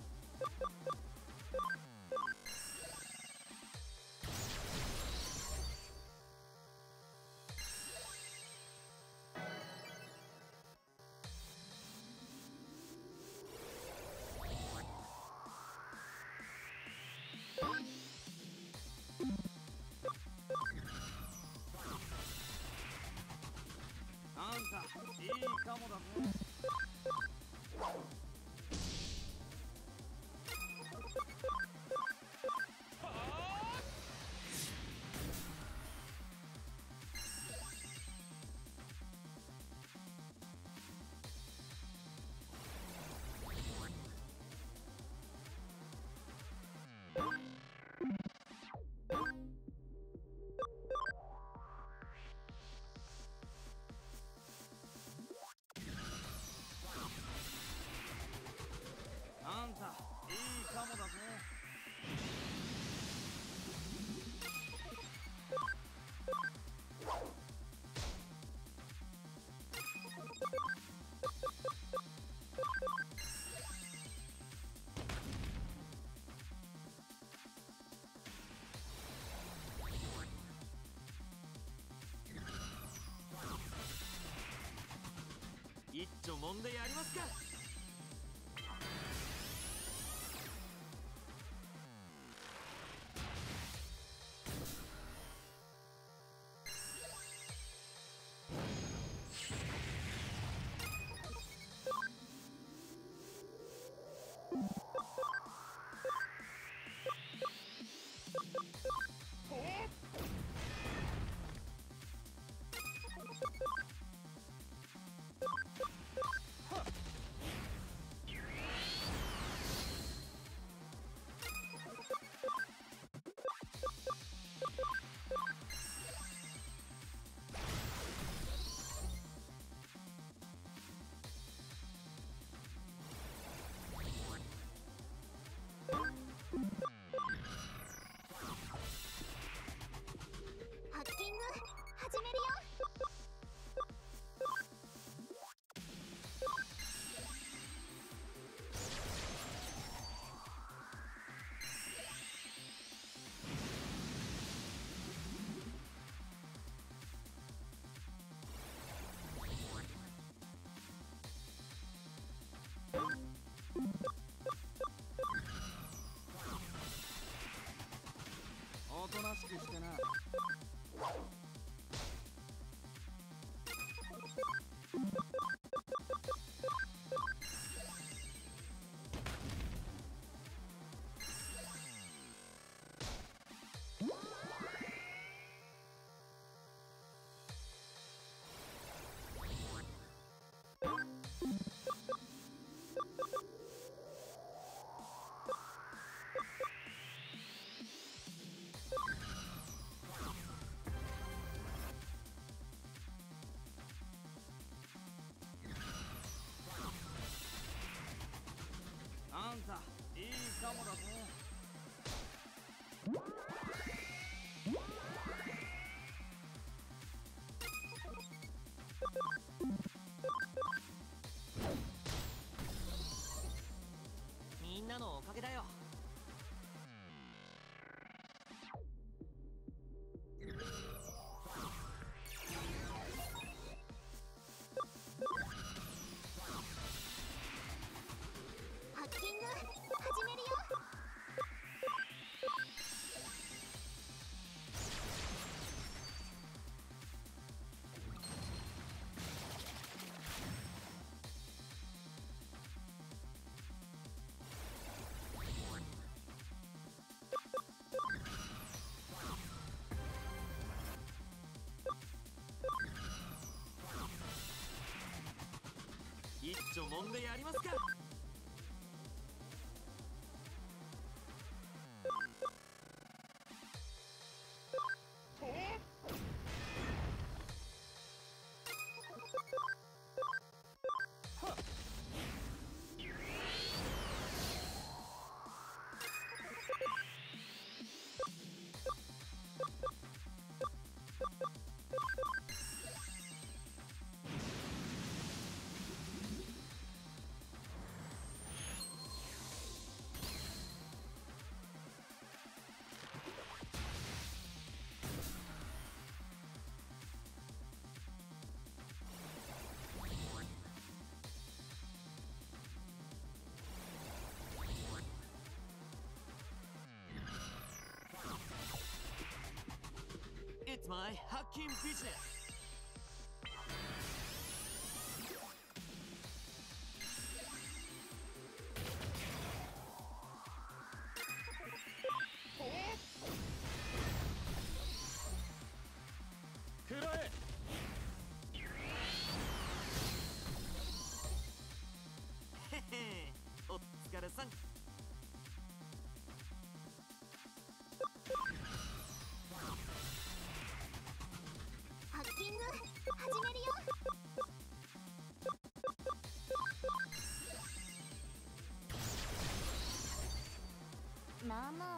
E: あんたいいかもだぞ。あんたいいかもだぞ。
C: 一丁揉んでやりますか。
D: みんなのおかげだよ。
E: ハッキング始めるよ。
C: 一丁揉んでやりますか。It's my hacking business. 食らえ。へへ、お疲れさん。
E: ハッキング始めるよ。まあまあ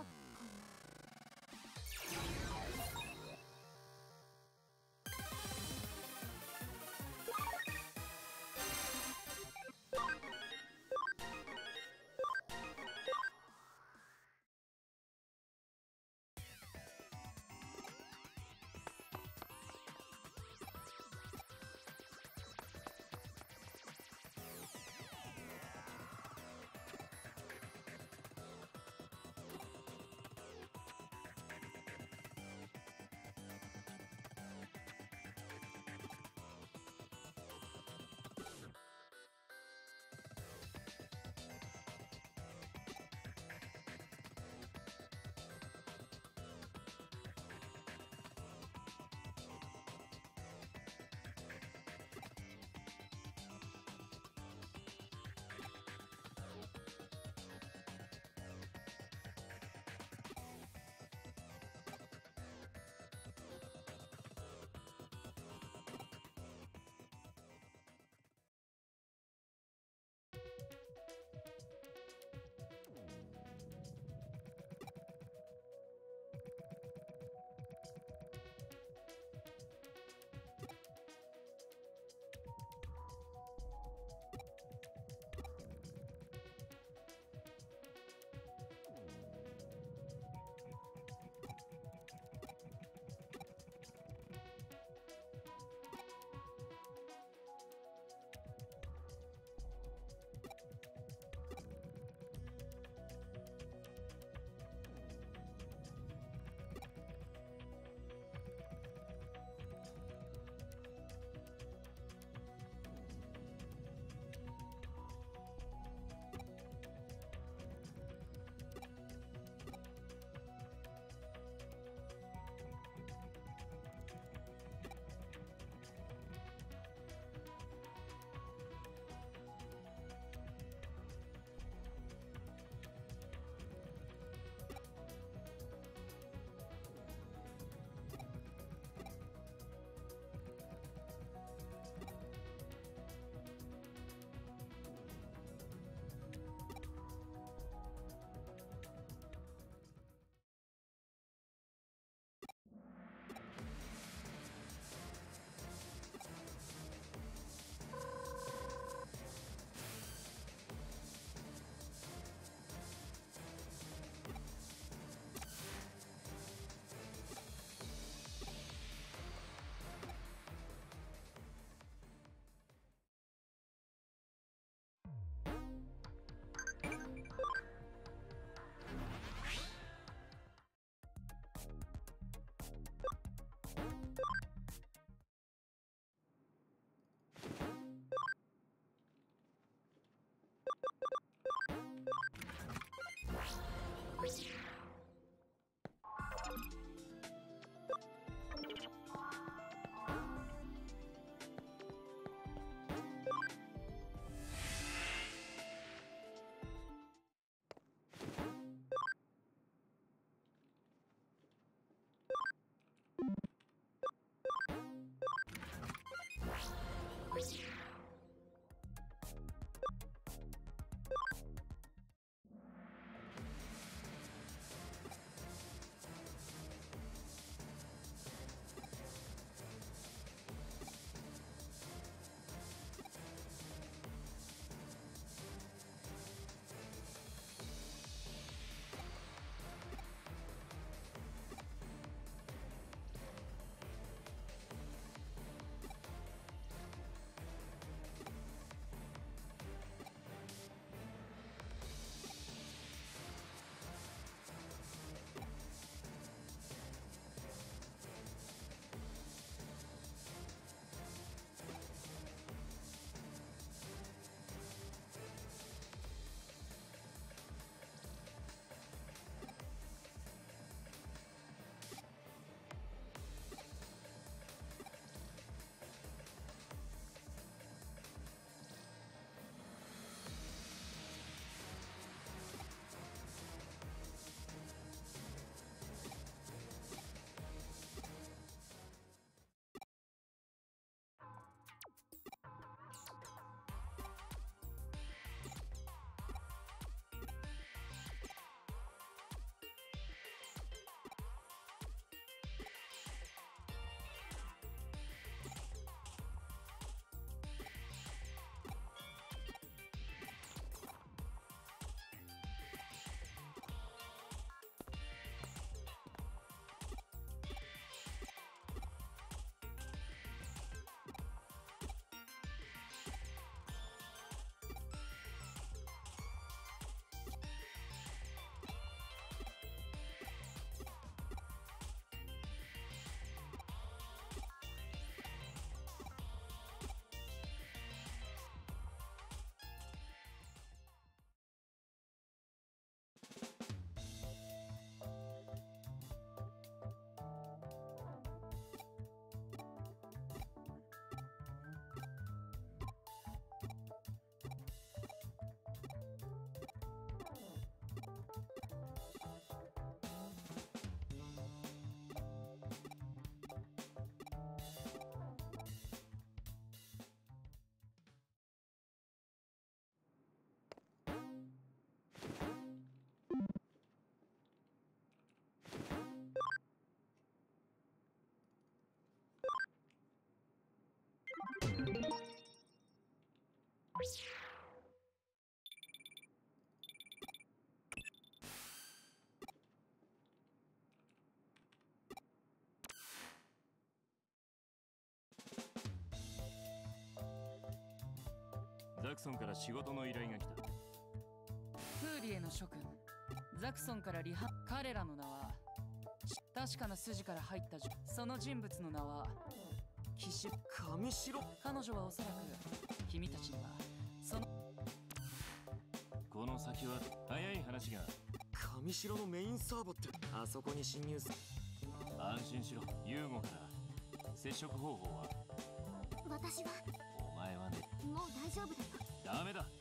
C: ザクソンから仕事の依頼が来た。
A: フーリエの諸君、ザクソンから彼らの名は確かな筋から入ったその人物の名は騎士
B: 上白。
A: 彼女はおそらく君たちにはその
C: この先は早い話が。
B: 上白のメインサーバってあそこに侵入する。
C: 安心しろ、ユーゴから。接触方法は？
E: 私は
C: お前はね。
E: もう大丈夫だよ。
C: ダメだ。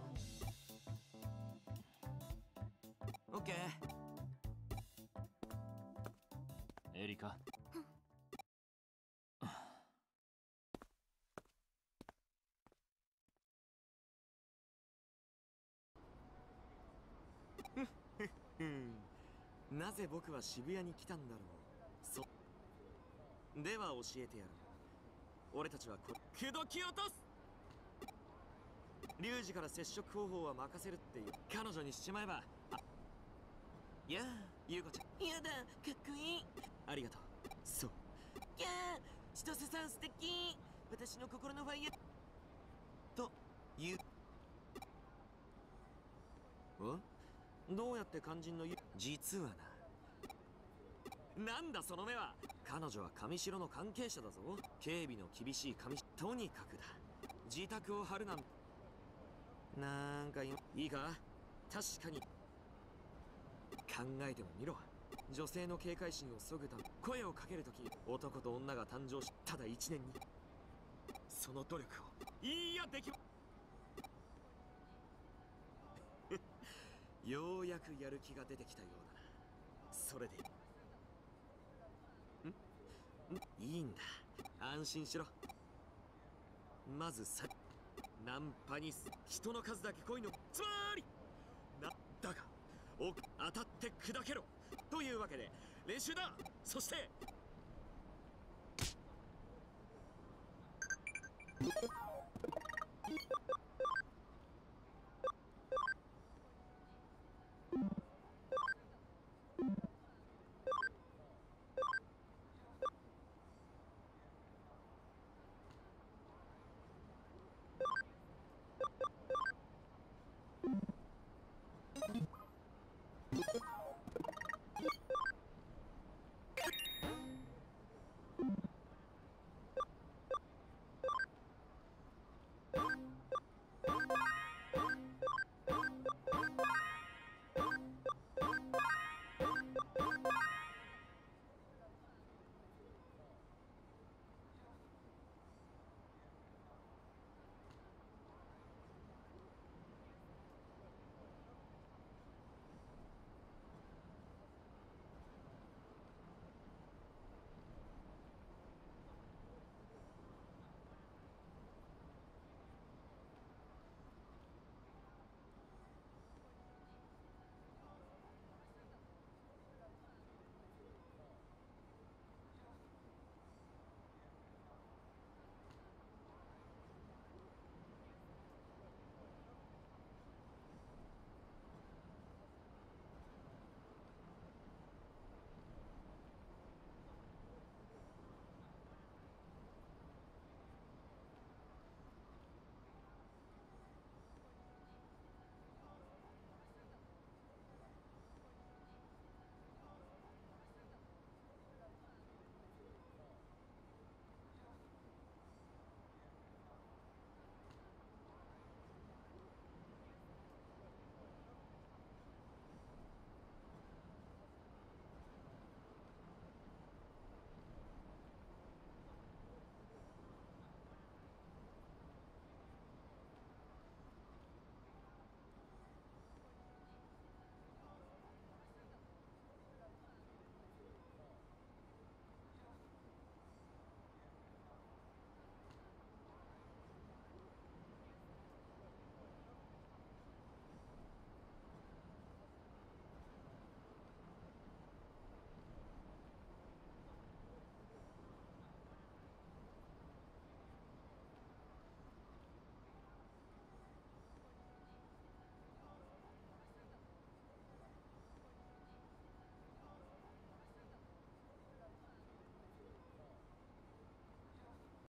B: オッケー。
C: エリカ。
B: なぜ僕は渋谷に来たんだろう。では教えてやる。俺たちは口説き落とす。リュウジから接触方法は任せるっていう彼女にしちまえば。いやあ、ユウコちゃん。やだ、かっこいい。ありがとう。そう。いやあ、千歳さん素敵。私の心のファイヤーという。どうやって肝心の実はな。なんだその目は。彼女は上白の関係者だぞ。警備の厳しい上白。とにかくだ。自宅を張るなんかいいか。確かに考えてもみろ。女性の警戒心を削ぐため声をかけるとき、男と女が誕生しただ1年にその努力をいいやできようやくやる気が出てきたようだな。それでいいんだ。安心しろ。まずナンパに人の数だけ来いのつまりだが当たって砕けろというわけで練習だ。そして